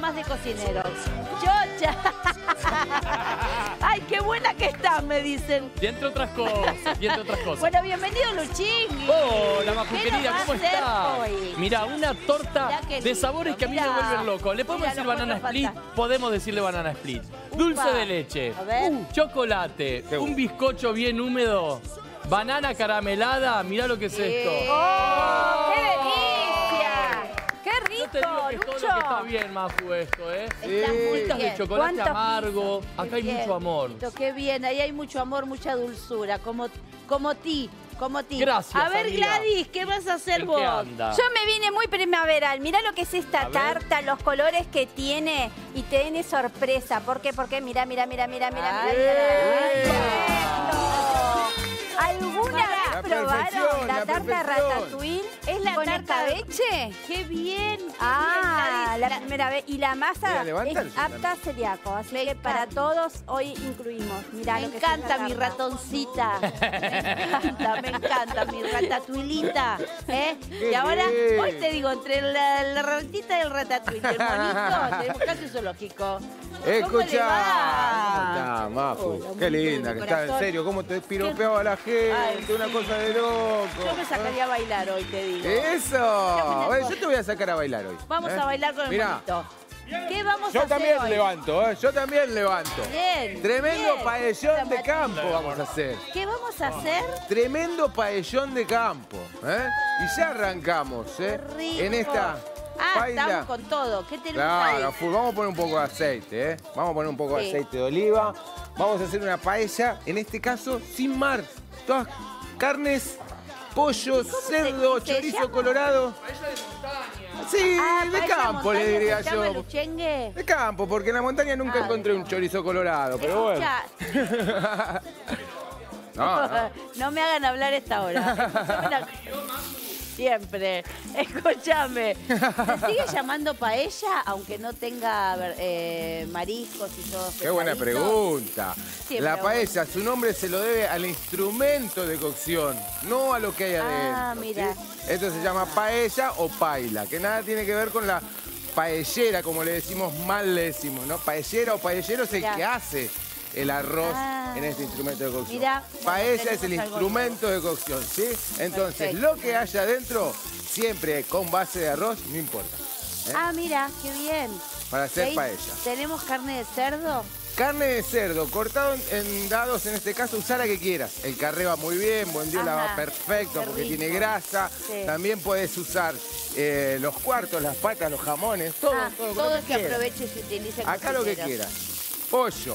más de cocineros. Chocha. Ay, qué buena que estás, me dicen. Y entre otras cosas, Bueno, bienvenido, Luchín. Hola, Maju ¿Qué querida, nos va ¿cómo a hacer está? hoy? Mira, una torta Mirá qué de lindo, sabores que a mí me mirá. vuelven loco. ¿Le podemos Mirá decir los banana cuatro split? fantasmas. Podemos decirle banana split. Upa. Dulce de leche. A ver. Chocolate. Un bizcocho bien húmedo. Banana caramelada. Mirá lo que es esto. ¡Oh, qué delicia! ¡Qué rico, Yo te digo que es todo lo que está Lucho! bien, Maju, esto, ¿eh? Está muy Bolitas bien. de chocolate ¿Cuántos amargo. Acá hay Qué mucho bien, amor. Tito, qué bien, ahí hay mucho amor, mucha dulzura, como ti. Gracias, A ver, amiga. Gladys, ¿qué vas a hacer ¿En vos? qué anda? Yo me vine muy primaveral. Mirá lo que es esta A ver. tarta, los colores que tiene y tiene sorpresa. ¿Por qué? Porque mira. ¿Alguna vez probaron la tarta ratatouille? Es la con tarta de- escabeche? ¡Qué bien! Ah, la primera vez. Y la masa Mira, levanta es el apta a celíaco. Así que para todos hoy incluimos. Mirá Me lo que es encanta esta mi tarta. ratoncita. Me encanta mi ratatuilita. Y ahora, bien. hoy te digo, entre la ratita y el ratatouille y el monito, tenemos casi un zoológico. ¿Cómo le Escuchá. va? ¿Cómo está, Mafu? Hola, Qué monito linda de que mi está, en corazón. serio. Cómo te piropeaba la gente. Ay, Una sí. cosa de loco. Yo me sacaría a bailar hoy, te digo. ¡Eso! Mira, Yo te voy a sacar a bailar hoy. Vamos ¿eh? a bailar con el Mirá, monito. ¿Qué vamos a yo hacer también hoy? levanto, ¿eh? Yo también levanto. Bien. Tremendo bien. paellón de Hola, campo Mati. vamos a hacer. ¿Qué vamos a hacer? Tremendo paellón de campo. ¿eh? Y ya arrancamos, ¿eh? Qué rico. En esta paella. Estamos con todo. ¿Qué tenemos Claro, ahí? full. Vamos a poner un poco de aceite, ¿eh? Vamos a poner un poco de Sí. aceite de oliva. Vamos a hacer una paella, en este caso, sin mar. Todas carnes, pollo, cerdo, se chorizo llama? colorado. Sí, Ah, de paella campo montaña, le diría ¿se llama yo. luchengue? De campo, porque en la montaña nunca Ah, encontré de un chorizo colorado, pero bueno. Escucha, No. no me hagan hablar a esta hora. Escuchame una cosa. Siempre. Escúchame. ¿Se sigue llamando paella aunque no tenga mariscos y todo? Qué buena pesaditos? pregunta. Siempre La bueno. paella, su nombre se lo debe al instrumento de cocción, no a lo que hay adentro. Ah, mira. ¿sí? Esto se llama paella o paila, que nada tiene que ver con la paellera, como le decimos mal, le decimos, ¿no? Paellera o paellero es el Mirá. que hace el arroz Ah. en este instrumento de cocción. Mirá, Paella bueno, es el tenemos algo instrumento de cocción, ¿sí? Entonces, Perfecto. lo que haya adentro, siempre con base de arroz, no importa. ¿eh? Ah, mira, qué bien. Para hacer Ahí paella. ¿Tenemos carne de cerdo? Carne de cerdo, cortado en dados, en este caso, usar la que quieras. El carré va muy bien, bondiola Ajá, va perfecto qué porque rico. tiene grasa. Sí. También puedes usar los cuartos, las patas, los jamones, todo, todo, todo lo es que quieras. aproveche y se utilice. Acá lo que cocineros. quieras. Pollo,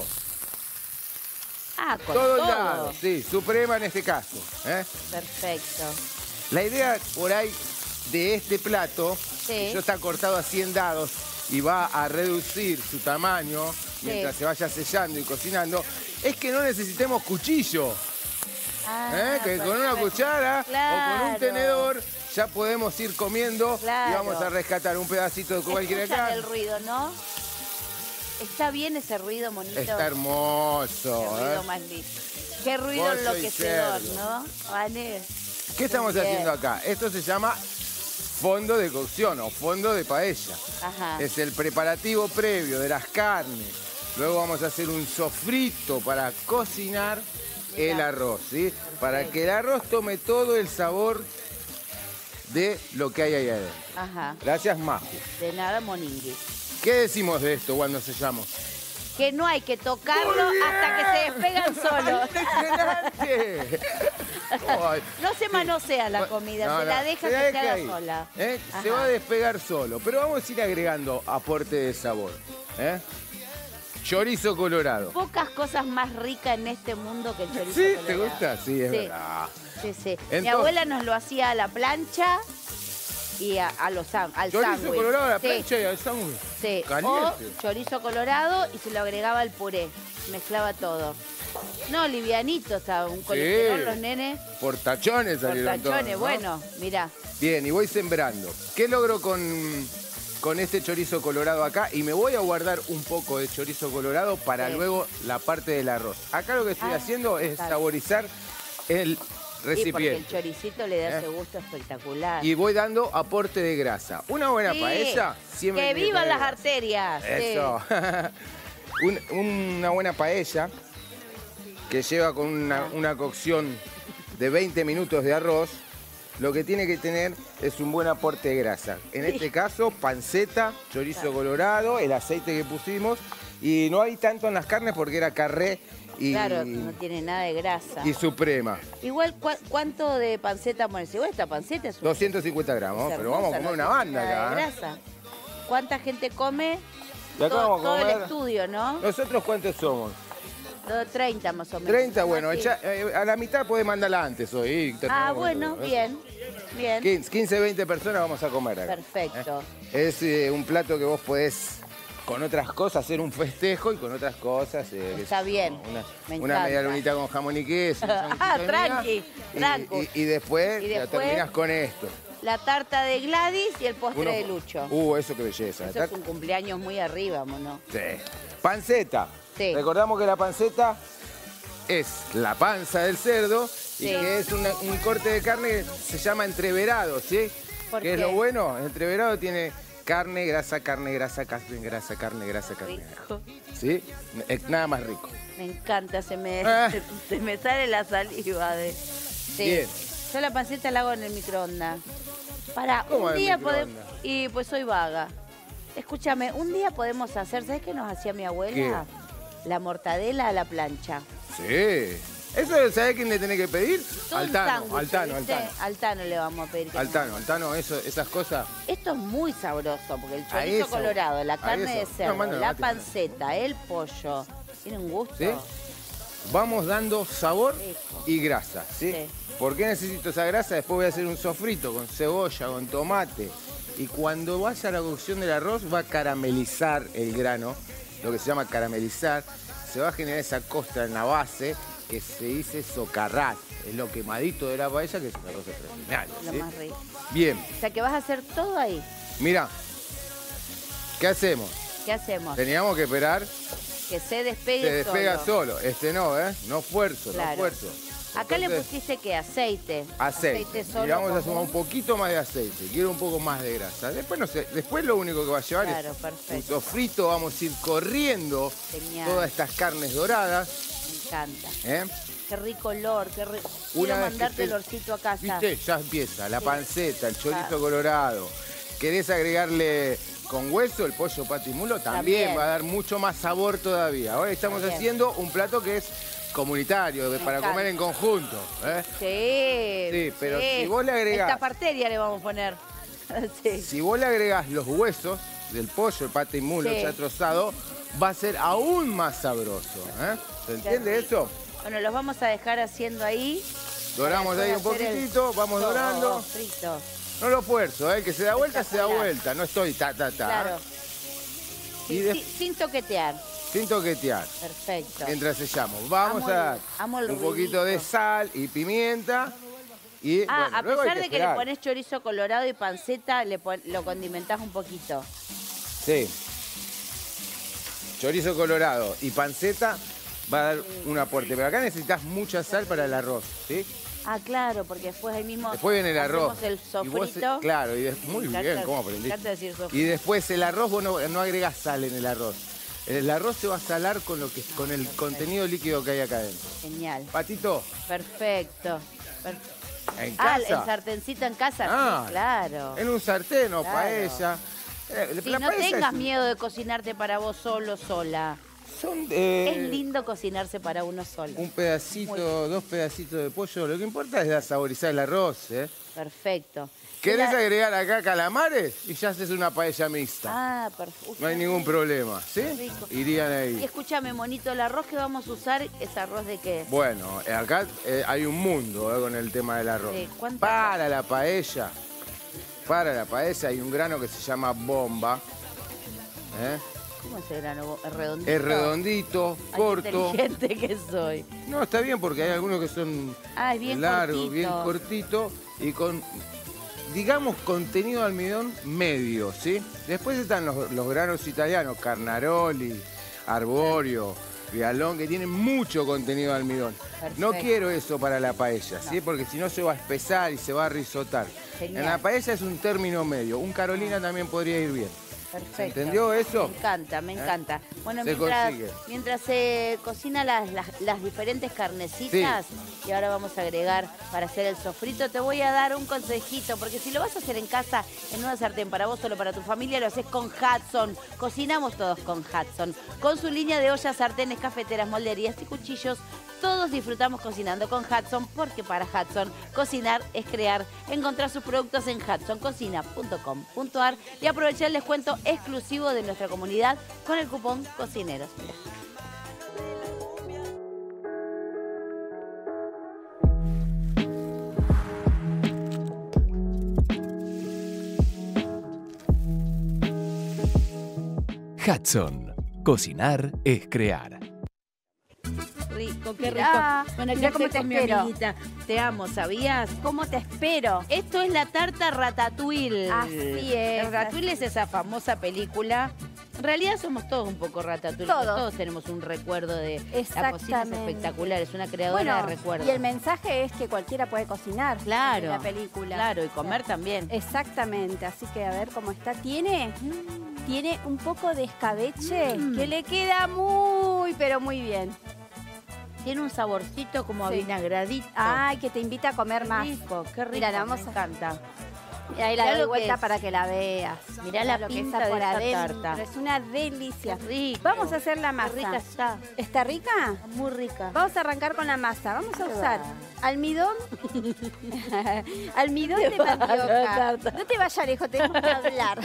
Ah, con todo todo. el dado, sí, suprema en este caso. ¿eh? Perfecto. La idea por ahí de este plato, Sí. que ya está cortado así en dados y va a reducir su tamaño mientras se vaya sellando y cocinando, es que no necesitemos cuchillo. Ah, Que con una perfecto. cuchara o con Claro. un tenedor ya podemos ir comiendo Claro. y vamos a rescatar un pedacito de cualquier Escuchan acá. el ruido, ¿no? ¿Está bien ese ruido, monito? Está hermoso. Qué ruido ¿eh? más lindo. Qué ruido Pollo y enloquecedor, cerdo. ¿no? Vale. ¿Qué estamos Bien. haciendo acá? Esto se llama fondo de cocción o fondo de paella. Ajá. Es el preparativo previo de las carnes. Luego vamos a hacer un sofrito para cocinar el arroz, ¿sí? Para que el arroz tome todo el sabor de lo que hay ahí adentro. Ajá. Gracias, Maju. De nada, moningui. ¿Qué decimos de esto cuando sellamos? Que no hay que tocarlo hasta que se despegan solos. ¡Impresionante! Ay, No se manosea la comida, no, se no, la deja se la que se deja haga ahí, sola. ¿eh? Se Ajá. va a despegar solo. Pero vamos a ir agregando aporte de sabor. ¿eh? Chorizo colorado. Pocas cosas más ricas en este mundo que el chorizo ¿Sí? colorado. ¿Te gusta? Sí, es Sí. verdad. Sí, sí. Mi Entonces- abuela nos lo hacía a la plancha y al Chorizo sándwich. colorado a la Sí, plancha y al sándwich. sí. Caliente. O chorizo colorado y se lo agregaba al puré. Mezclaba todo. No, livianito, estaba un colesterol, los nenes. Por tachones Por salieron todos, tachones, ¿no? bueno, mirá. Bien, y voy sembrando. ¿Qué logro con este chorizo colorado acá? Y me voy a guardar un poco de chorizo colorado para Sí. luego la parte del arroz. Acá lo que estoy Ah, haciendo es claro. saborizar el recipiente. Sí, porque el choricito le da ese gusto espectacular. Y voy dando aporte de grasa. Una buena Sí, paella, siempre ¡que tiene vivan tener las grasa. arterias! Eso. Una buena paella que lleva con una cocción de 20 minutos de arroz, lo que tiene que tener es un buen aporte de grasa. En este caso, panceta, chorizo colorado, el aceite que pusimos, y no hay tanto en las carnes porque era carré y, Claro, no tiene nada de grasa. y suprema. Igual, ¿cuánto de panceta pones? Igual esta panceta es 250 gramos, es pero vamos a hermosa, comer no una tiene banda nada acá. de grasa. ¿Cuánta gente come? Y acá vamos a Todo el comer. estudio, ¿no? ¿Nosotros cuántos somos? 30 más o menos. 30, bueno, Ah, sí. a la mitad podés mandarla antes hoy. y terminamos Ah, con bueno, todo, ¿eh? bien. Bien. 15, 20 personas vamos a comer acá. Perfecto. Es un plato que vos podés con otras cosas hacer un festejo y con otras cosas. Está bien, me Una encanta. media lunita con jamón y queso. un sanguchito de Tranqui, miga, tranqui. y después, Y después- terminás con esto. La tarta de Gladys y el postre Uno- de Lucho. Eso qué belleza. Eso es un cumpleaños muy arriba, ¿no? Sí. Panceta. Sí. Recordamos que la panceta es la panza del cerdo y Sí. que es un corte de carne que se llama entreverado, ¿sí? ¿Por ¿Qué es qué? lo bueno? El entreverado tiene carne, grasa, carne, grasa, carne, grasa, carne, grasa, carne. Rico. ¿Sí? Es nada más rico. Me encanta, se me sale la saliva de. Sí. Bien. Yo la panceta la hago en el microondas. Para, ¿Cómo un en el día microondas? podemos. Y pues soy vaga. Escúchame, un día podemos hacer, ¿sabes qué nos hacía mi abuela? La mortadela a la plancha. Sí. ¿Eso sabés quién le tenés que pedir? Todo un Altano, sándwich, Altano, ¿viste? Altano. Altano le vamos a pedir. que Altano, esas cosas. Esto es muy sabroso, porque el A chorizo eso, colorado, la a carne de eso. No, cerdo, manda, la mate. panceta, el pollo, tiene un gusto. ¿Sí? Vamos dando sabor Rico. y grasa, ¿sí? Sí. ¿Por qué necesito esa grasa? Después voy a hacer un sofrito con cebolla, con tomate. Y cuando vaya a la cocción del arroz va a caramelizar el grano, lo que se llama caramelizar. Se va a generar esa costra en la base que se dice socarrat. Es lo quemadito de la paella, que es una cosa extraordinaria, Lo ¿sí? más rico. Bien, O sea que vas a hacer todo ahí. mira, ¿qué hacemos? ¿Qué hacemos? Teníamos que esperar, Que se despegue se despega solo. solo. Este no, ¿eh? No esfuerzo, no Claro. esfuerzo. Acá le Entonces, pusiste que aceite. aceite. solo. Y vamos a común. sumar un poquito más de aceite. Quiero un poco más de grasa. Después no sé, después lo único que va a llevar Claro, es un perfecto. sofrito. Vamos a ir corriendo Genial. todas estas carnes doradas. Me encanta. ¿eh? Qué rico olor, qué rico. Una Quiero vez que mandarte esté- el olorcito a casa. ¿Viste? Ya empieza. La Sí. panceta, el chorizo Claro. colorado. ¿Querés agregarle con hueso el pollo pato y mulo? También, También. va a dar mucho más sabor todavía. Ahora estamos También. haciendo un plato que es comunitario, para encanta. comer en conjunto. ¿eh? Sí. Sí, pero si vos le agregás- Esta parteria le vamos a poner. Sí. Si vos le agregás los huesos del pollo, el pato y mulo Sí. ya trozado, va a ser aún más sabroso. ¿eh? ¿Se entiende rico. eso? Bueno, los vamos a dejar haciendo ahí. Doramos Para ahí un después hacer poquitito, vamos todo dorando. frito. No lo fuerzo, el que se da vuelta, se da Espectacular. vuelta. No estoy ta. Claro. Y Sin, de- sin toquetear. Sin toquetear. Perfecto. Mientras sellamos. Vamos Amo a dar amo el un poquito de ruidito. sal y pimienta. Y, Ah, bueno, a luego hay pesar de que le esperar. pones chorizo colorado y panceta, lo condimentás un poquito. Sí. Chorizo colorado y panceta va a dar un aporte. Pero acá necesitas mucha sal para el arroz, ¿sí? Ah, claro, porque después ahí mismo Después viene el arroz. hacemos el Y vos, sofrito. claro, muy Me bien, encanta- ¿cómo me aprendí? encanta decir sofrito. Y después el arroz, vos no agregás sal en el arroz. El arroz se va a salar con el contenido líquido que hay acá adentro. Genial. Patito, Perfecto. en Ah, el casa, sartencito en casa, Ah, sí, claro. en un sartén o Claro. paella. Sí, La no paella tengas es- miedo de cocinarte para vos solo, sola. Son Es lindo cocinarse para uno solo. un pedacito, 2 pedacitos de pollo. Lo que importa es dar saborizar el arroz, ¿eh? Perfecto. ¿Querés La- agregar acá calamares? Y ya haces una paella mixta. Ah, perfecto. No hay ningún problema, ¿sí? rico. Irían Y ahí. escúchame, monito, el arroz que vamos a usar es arroz de qué? Bueno, acá hay un mundo con el tema del arroz. Sí, ¿cuánto? Para la paella hay un grano que se llama bomba. ¿eh? ¿Cómo es el grano? ¿Es redondito? Es redondito, Ay, qué corto. inteligente que soy. No, está bien porque hay algunos que son Ah, es bien largos, cortito. bien cortito y con, digamos, contenido de almidón medio, ¿sí? Después están los granos italianos, Carnaroli, Arborio, Rialón, que tiene mucho contenido de almidón. Perfecto. No quiero eso para la paella, ¿sí? Porque si no se va a espesar y se va a risotar. Genial. En la paella es un término medio. Un Carolina también podría ir bien. Perfecto. ¿Entendió eso? Me encanta, me encanta. Bueno, Se consigue. mientras se cocina las diferentes carnecitas, y ahora vamos a agregar para hacer el sofrito, te voy a dar un consejito, porque si lo vas a hacer en casa, en una sartén, para vos solo, para tu familia, lo haces con Hudson. Cocinamos todos con Hudson. Con su línea de ollas, sartenes, cafeteras, molderías y cuchillos, todos disfrutamos cocinando con Hudson, porque para Hudson, cocinar es crear. Encontrar sus productos en hudsоncocina.com.ar y aprovecha el descuento exclusivo de nuestra comunidad con el cupón Cocineros. Mirá. Hudson. Cocinar es crear. Rico, qué Mirá, rico. Bueno, mirá acá cómo estoy te con mi espero. amiguita. Te amo, ¿sabías? ¿Cómo te espero? Esto es la tarta Ratatouille. Así es. Ratatouille es esa famosa película. En realidad somos todos un poco Ratatouille. Todos. Todos tenemos un recuerdo de la cocina. Es Exactamente. espectacular, es una creadora de recuerdos. y el mensaje es que cualquiera puede cocinar Claro, en la película. claro, y comer también. Exactamente, así que a ver cómo está. Tiene un poco de escabeche que le queda muy, pero muy bien. Tiene un saborcito como a Sí. vinagradito. Ay, que te invita a comer más. rico, qué rico. Mira, la vamos me a- encanta. Y ahí la Mirá doy lo que vuelta es. para que la veas. Mirá la lo que pinta está de por esa adentro. tarta. Es una delicia. Qué rico. Vamos a hacer la Qué masa. rica está. ¿Está rica? Muy rica. Vamos a arrancar con la masa. Vamos a ¿Qué usar va? almidón. Almidón de mandioca. No te vayas lejos, tenemos que hablar.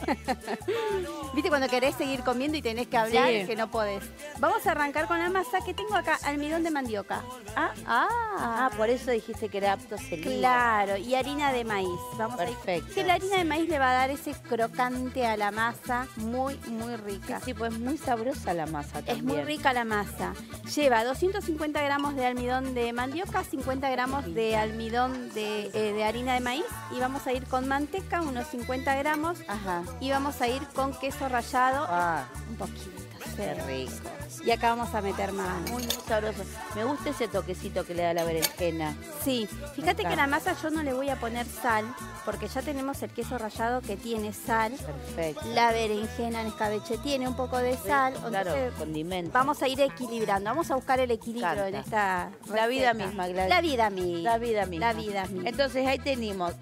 ¿Viste cuando querés seguir comiendo y tenés que hablar Sí. y que no podés? Vamos a arrancar con la masa que tengo acá, almidón de mandioca. Ah, por eso dijiste que era apto celíaco. Claro, y harina de maíz. Vamos a Perfecto. ir. Que la harina de maíz le va a dar ese crocante a la masa muy, muy rica. Sí, pues es muy sabrosa la masa también. Es muy rica la masa. Lleva 250 gramos de almidón de mandioca, 50 gramos de almidón de harina de maíz y vamos a ir con manteca, unos 50 gramos Ajá. y vamos a ir con queso rallado, Ah, un poquito. qué sí. rico. Y acá vamos a meter mano. Muy, muy sabroso. Me gusta ese toquecito que le da la berenjena. Sí, fíjate Me que la encanta. masa yo no le voy a poner sal porque ya tenemos el queso rallado que tiene sal. Perfecto. La berenjena en escabeche tiene un poco de sal. Claro, entonces condimento. vamos a ir equilibrando, vamos a buscar el equilibrio Encanta. en esta La vida receta. misma, Gladys. La vida misma. La vida misma. La vida misma. Entonces ahí tenemos.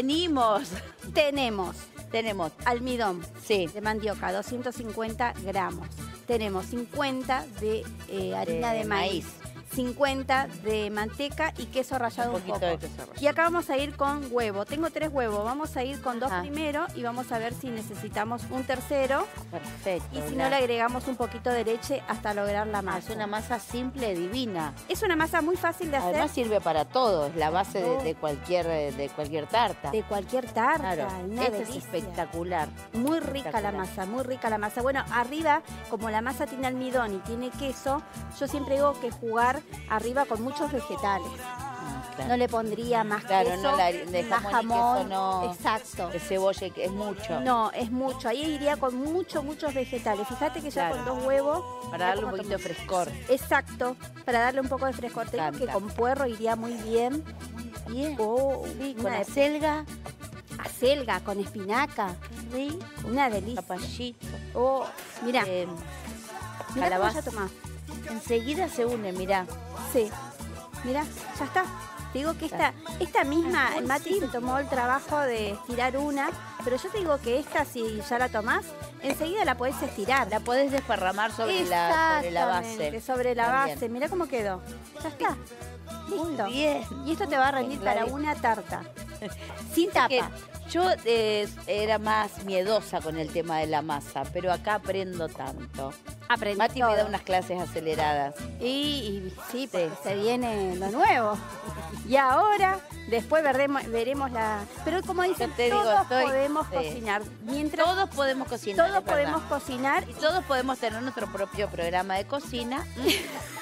Tenemos almidón Sí. de mandioca, 250 gramos. Tenemos 50 de harina de maíz, 50 de manteca y queso rallado Un un poquito poco. de queso rallado. Y acá vamos a ir con huevo. Tengo 3 huevos. Vamos a ir con 2 Ajá. primero y vamos a ver si necesitamos un tercero. Perfecto. Y si no, le agregamos un poquito de leche hasta lograr la masa. Es una masa simple, divina. Es una masa muy fácil de hacer. Además sirve para todo. Es la base todo. de cualquier tarta. De cualquier tarta. Claro. Una Este es delicia. espectacular. Muy rica la Espectacular. masa, muy rica la masa. Bueno, arriba, como la masa tiene almidón y tiene queso, yo siempre digo que jugar arriba con muchos vegetales. Ah, claro. No le pondría más Claro, queso, no de más jamón y jamón. queso no. Exacto. De cebolla que es mucho. No, es mucho. Ahí iría con muchos vegetales. Fíjate que ya Claro. con 2 huevos. Para mirá darle un cómo poquito de toma. frescor. Exacto, para darle un poco de frescor. Te digo que Encanta. con puerro iría muy bien. Bien. Oh, Sí, una con de acelga, acelga, con espinaca. rico, Una delicia. zapallito. Oh, mira, eh, mira cómo calabaza. ya tomás. Enseguida se une, mirá. Sí, mira, ya está. Te digo que esta misma, Ah, el Mati se tomó el trabajo de estirar una, pero yo te digo que esta, si ya la tomás, enseguida la podés estirar. La podés desparramar sobre la base. Exactamente, sobre la También. base. Mira cómo quedó. Ya está. Listo. bien. Y esto te va a rendir para Claro. una tarta. Sin tapa. Que yo era más miedosa con el tema de la masa, pero acá aprendo tanto. Aprendí Mati me da todo. unas clases aceleradas. Y sí, porque se viene lo nuevo. Y ahora, después veremos la... Pero como dicen, Yo te digo, todos estoy- podemos sí. cocinar. Mientras Todos podemos cocinar. todos es verdad. podemos cocinar. Y todos podemos tener nuestro propio programa de cocina.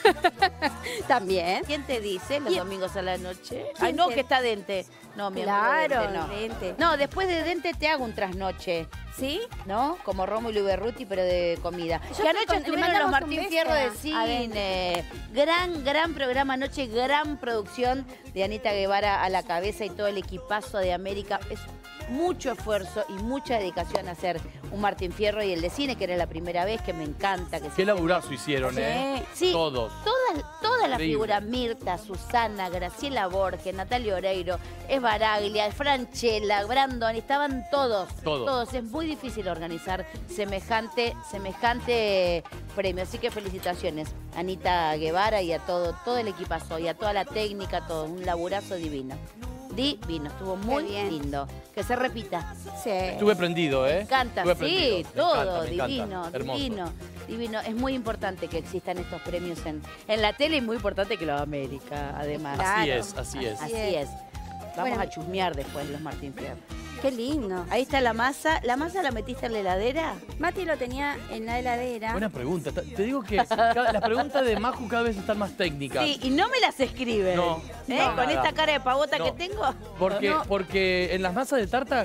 También. ¿Quién te dice los domingos a la noche? ¿Quién Ay, no, te- que está Dente. No, mi amigo Claro, Dente, no. Dente. No, después de Dente te hago un trasnoche, ¿Sí? ¿no? Como Rómulo y Berruti, pero de comida. Yo Que anoche le estuvieron mandamos los un Martín beso Fierro de a cine. Gran programa anoche, gran producción de Anita Guevara a la cabeza y todo el equipazo de América. Es mucho esfuerzo y mucha dedicación a hacer un Martín Fierro y el de cine, que era la primera vez, que me encanta. Que Qué laburazo hicieron, ¿eh? Sí, Todos. Todas las Increíble. figuras, Mirta, Susana, Graciela Borges, Natalia Oreiro, Esbaraglia, Franchella, Brandon, estaban todos. Todos. Es muy difícil organizar semejante premio. Así que felicitaciones, Anita Guevara y a todo el equipazo, y a toda la técnica, todo. Un laburazo divino. Divino, estuvo muy bien. lindo. Que se repita. Sí. Estuve prendido, ¿eh? Me encanta, Estuve sí, prendido. Me todo, encanta, me encanta. divino, Hermoso. divino. Es muy importante que existan estos premios en la tele y muy importante que lo haga América, además. Claro. Así es. Así es. Vamos Bueno. a chusmear después los Martín Fierro. Qué lindo. Ahí está la masa. ¿La masa la metiste en la heladera? Mati lo tenía en la heladera. Buena pregunta. Te digo que las preguntas de Maju cada vez están más técnicas. Sí, y no me las escriben. No, ¿Eh? no, Con nada. esta cara de pavota No. que tengo. Porque en las masas de tarta,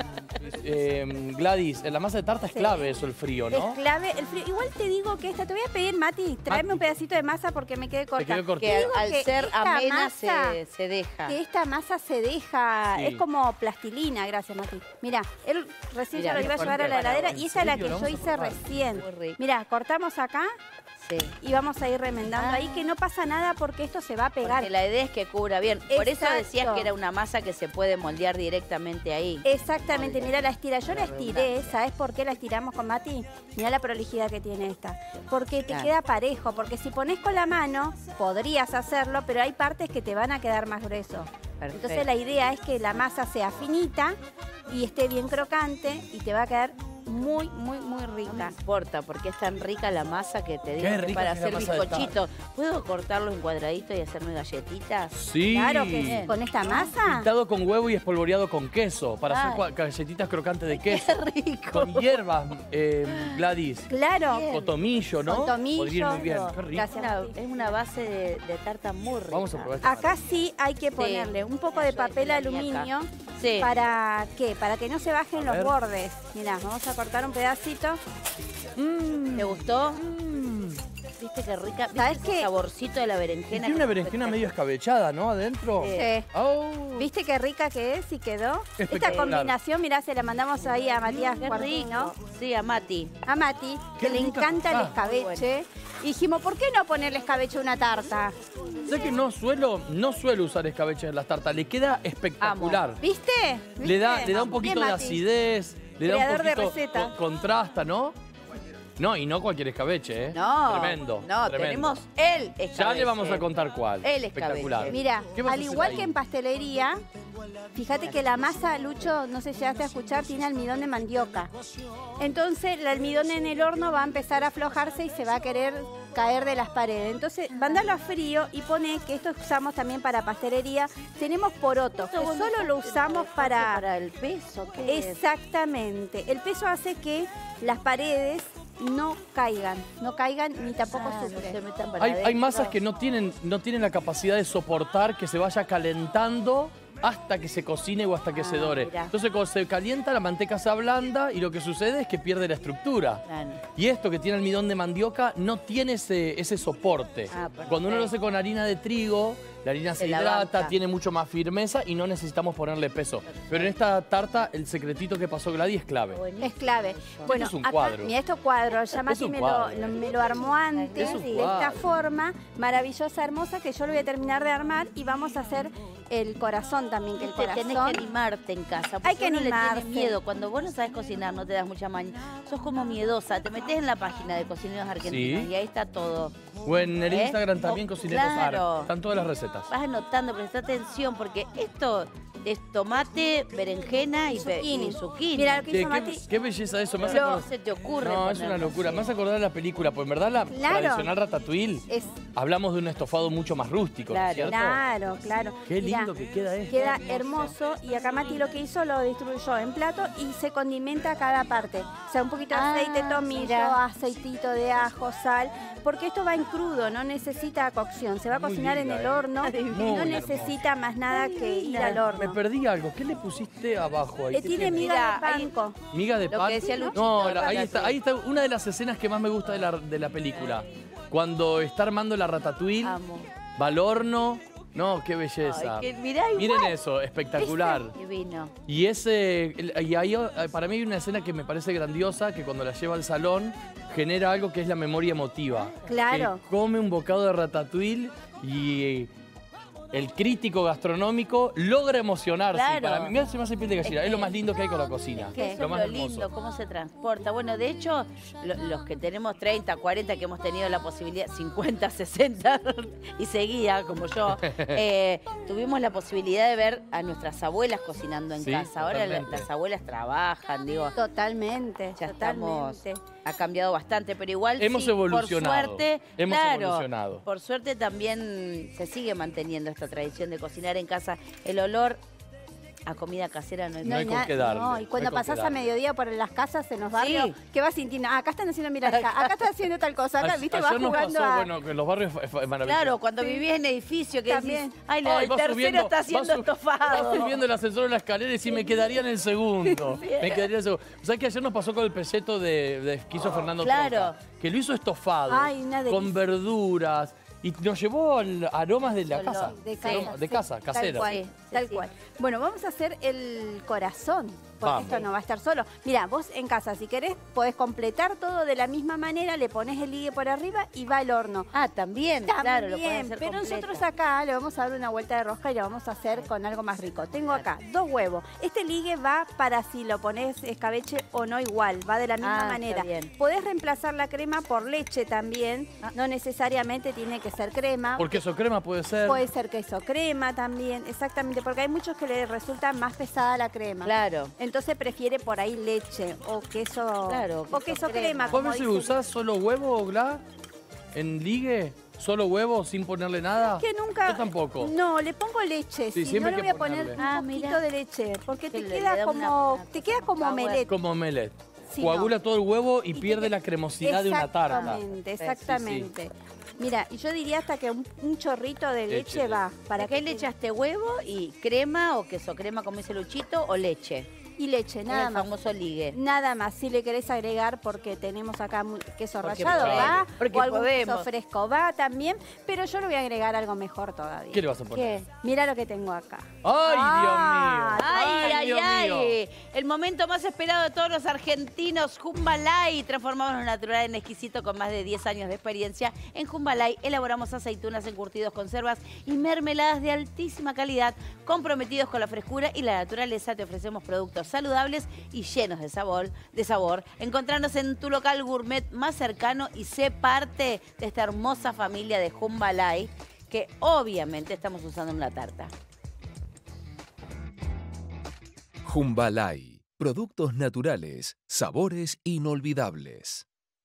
Gladys, en la masa de tarta es Sí. clave eso, el frío, ¿no? Es clave el frío. Igual te digo que esta, te voy a pedir, Mati, tráeme Mati. un pedacito de masa porque me quedé corta. quedó corta. Que Te digo al que ser esta amena masa, se deja. que esta masa se deja, Sí. es como plastilina, gracias Mati. Mira, él recién Mirá, ya lo iba a llevar a la para heladera vos. y esa es la ¿En que serio? yo La vamos a hice probar. recién. Muy rico. Mira, cortamos acá Sí. y vamos a ir remendando ahí, que no pasa nada porque esto se va a pegar. Porque la idea es que cubra bien. Por eso Exacto. decías que era una masa que se puede moldear directamente ahí. Exactamente, mira la estira. Yo la estiré, ¿sabes por qué la estiramos con Mati? Mira la prolijidad que tiene esta. Porque te Claro. queda parejo, porque si pones con la mano, podrías hacerlo, pero hay partes que te van a quedar más grueso. Perfecto. Entonces la idea es que la masa sea finita y esté bien crocante y te va a quedar muy No me rica. importa, porque es tan rica la masa que te digo Qué que rica para que es la hacer masa de bizcochitos. ¿Puedo cortarlo en cuadraditos y hacerme galletitas? Sí. Claro que sí. Con esta masa. Pintado con huevo y espolvoreado con queso, para hacer Ay. galletitas crocantes de ¡Qué queso. rico! Con hierbas, Gladys. Claro. Bien. O tomillo, ¿no? Con tomillo. Podría ir muy bien. Qué rico. Gracias. Es una base de tarta muy rica. Vamos a probar esta Acá sí hay que ponerle un poco de Eso es papel la aluminio. Sí. ¿Para qué? Para que no se bajen A los ver. bordes. Mirá, vamos a cortar un pedacito. ¿Te gustó? ¿Viste qué rica? ¿Viste ¿Sabés ese qué? saborcito de la berenjena? Tiene una berenjena medio escabechada, ¿no? Adentro. Sí. Oh. ¿Viste qué rica que es y quedó? Esta Espectacular. combinación, mirá, se la mandamos ahí a Matías Qué Cuartino, rico. Sí, a Mati. a Mati, Qué que le rica encanta el está. escabeche. Y dijimos, ¿por qué no ponerle escabeche a una tarta? Sé que no suelo usar escabeche en las tartas. Le queda espectacular. ¿Viste? Le da ¿Viste? un poquito Bien, de Mati. acidez, le da un Creador de poquito, receta. contrasta, ¿no? No, y no cualquier escabeche, ¿eh? No. Tremendo. No, tremendo. tenemos el escabeche. Ya le vamos a contar cuál. El Espectacular. escabeche. Mira, ¿Qué vas a al hacer igual ahí? que en pastelería, fíjate que la masa, Lucho, no sé si llegaste a escuchar, tiene almidón de mandioca. Entonces el almidón en el horno va a empezar a aflojarse y se va a querer caer de las paredes. Entonces, mandalo a frío y pone que esto usamos también para pastelería. Tenemos porotos, que Esto vos solo no lo sabés usamos qué para... el peso. ¿Qué es? Exactamente. El peso hace que las paredes no caigan ni tampoco Ah, no se sufren. metan para Hay adentro. masas que no tienen la capacidad de soportar que se vaya calentando hasta que se cocine o hasta que se dore. mirá. Entonces cuando se calienta la manteca se ablanda y lo que sucede es que pierde la estructura. Claro. Y esto que tiene almidón de mandioca no tiene ese soporte. Ah, perfecto. Cuando uno lo hace con harina de trigo, la harina se Se la hidrata, banca. tiene mucho más firmeza y no necesitamos ponerle peso. Pero en esta tarta el secretito que pasó Gladys es clave. Buenísimo. Es clave. Bueno, es un acá, cuadro. mira, esto cuadro, ya Mati un me cuadro. me lo armó antes Es un de esta cuadro. forma maravillosa, hermosa, que yo lo voy a terminar de armar y vamos a hacer el corazón también, que el Te tenés corazón... que animarte en casa. Porque Hay que uno le animarse. tiene miedo. Cuando vos no sabes cocinar, no te das mucha maña. Sos como miedosa. Te metés en la página de Cocineros Argentinos Sí. y ahí está todo. O en el ¿Eh? Instagram también, Oh, Cocineros claro. Ar. Están todas las recetas. Vas anotando, presta atención, porque esto es tomate, berenjena y zucchini. Mira lo que hizo Qué, Mati. qué belleza eso. Me hace No acordar- se te ocurre. No, es ponerlo una locura. así. Me hace acordar de la película, pues en verdad la Claro. tradicional ratatouille, Es- hablamos de un estofado mucho más rústico, ¿no es cierto? Claro, claro. Qué Mirá, lindo que queda esto. Queda hermoso y acá Mati lo que hizo lo distribuyó en plato y se condimenta cada parte. O sea, un poquito de aceite, tomillo, mirá. aceitito de ajo, sal, porque esto va en crudo, no necesita cocción. Se va a Muy cocinar en linda, el horno y Muy no hermosa. necesita más nada que ir al Me horno. perdí algo. ¿Qué le pusiste abajo ahí? ¿Qué Tiene miga Mirá, de ahí- panko. ¿Miga de Lo pan? que decía Luchito, No, el ahí está una de las escenas que más me gusta de la película. Cuando está armando la ratatouille, Amo. va al horno. No, qué belleza. Ay, mirá igual. Miren eso, espectacular. Divino. Y y ahí para mí hay una escena que me parece grandiosa, que cuando la lleva al salón genera algo que es la memoria emotiva. Claro. Que come un bocado de ratatouille y el crítico gastronómico logra emocionarse. Claro. Para mí, mirá, se me hace piel de gallina. Es Es lo que- más lindo que hay con la cocina. Que eso Lo es más lo hermoso. lindo, cómo se transporta. Bueno, de hecho, los que tenemos 30, 40, que hemos tenido la posibilidad, 50, 60, y seguía, como yo, tuvimos la posibilidad de ver a nuestras abuelas cocinando en Sí, casa. Ahora totalmente. las abuelas trabajan, digo, Totalmente, ya estamos, totalmente. ha cambiado bastante, pero igual Hemos sí, evolucionado. por suerte, Hemos claro, evolucionado. por suerte también se sigue manteniendo esta tradición de cocinar en casa. El olor a comida casera no es No hay con nada- qué darle, no, y cuando no hay con pasás qué a darle. mediodía por las casas en los barrios, Sí. ¿qué vas sintiendo? Ah, acá están haciendo milanesa, acá están haciendo tal cosa, acá, viste, vas Ayer nos jugando pasó, a... bueno, que en los barrios es maravilloso. Claro, cuando vivís en edificio que También. decís, ay, Ay, el va tercero subiendo, está haciendo va estofado. subiendo el ascensor en la escalera y sí me quedaría en el segundo. Me quedaría en el segundo. ¿Sabes que ayer nos pasó con el pelleto que hizo Fernando Claro. Tronca? Que lo hizo estofado, Ay, una delicia. con verduras. Y nos llevó aromas de la Olor. casa. De Sí. casa, De sí, casa, Tal casera. cual, Sí, tal sí. cual. Bueno, vamos a hacer el corazón, porque Vamos. esto no va a estar solo. Mira, vos en casa, si querés, podés completar todo de la misma manera, le pones el ligue por arriba y va al horno. Ah, también, claro, lo podés También, hacer pero completa. nosotros acá le vamos a dar una vuelta de rosca y lo vamos a hacer con algo más rico. Tengo acá 2 huevos. Este ligue va para si lo pones escabeche o no igual, va de la misma Ah, está manera. bien. Podés reemplazar la crema por leche también, no necesariamente tiene que ser crema. Porque queso crema puede ser. Puede ser queso crema también, exactamente, porque hay muchos que les resulta más pesada la crema. Claro. Entonces prefiere por ahí leche o queso, Claro, o queso queso crema. crema. ¿Vos a como veces dice- usás solo huevo, Gla? ¿En ligue? ¿Solo huevo sin ponerle nada? Que nunca. Yo tampoco. No, le pongo leche. Sí, Sí, siempre no hay le voy que a poner ponerle. un Ah, poquito mira. de leche, porque Que te le queda da como, una te queda como power. omelette. Como omelette. Sí, Coagula no. todo el huevo y te pierde queda- la cremosidad de una tarta. Exactamente, exactamente. Mira, y yo diría hasta que un chorrito de leche Leche. va. ¿Para qué que le te- echaste huevo y crema o queso crema, como dice Luchito, o leche? Y leche, nada el más. famoso ligue. Nada más, si le querés agregar, porque tenemos acá queso Porque rallado, podemos. va, Porque o algún queso podemos. fresco, va también, pero yo le voy a agregar algo mejor todavía. ¿Qué le vas a poner? ¿Qué? Mira lo que tengo acá. ¡Ay, Ah, Dios mío! ¡Ay, ay, Dios ay! mío! El momento más esperado de todos los argentinos, Jumbalay. Transformamos lo natural en exquisito con más de 10 años de experiencia. En Jumbalay elaboramos aceitunas, encurtidos, conservas y mermeladas de altísima calidad, comprometidos con la frescura y la naturaleza. Te ofrecemos productos saludables y llenos de sabor. Encontrarnos en tu local gourmet más cercano y sé parte de esta hermosa familia de Jumbalay, que obviamente estamos usando en la tarta. Jumbalay. Productos naturales, sabores inolvidables.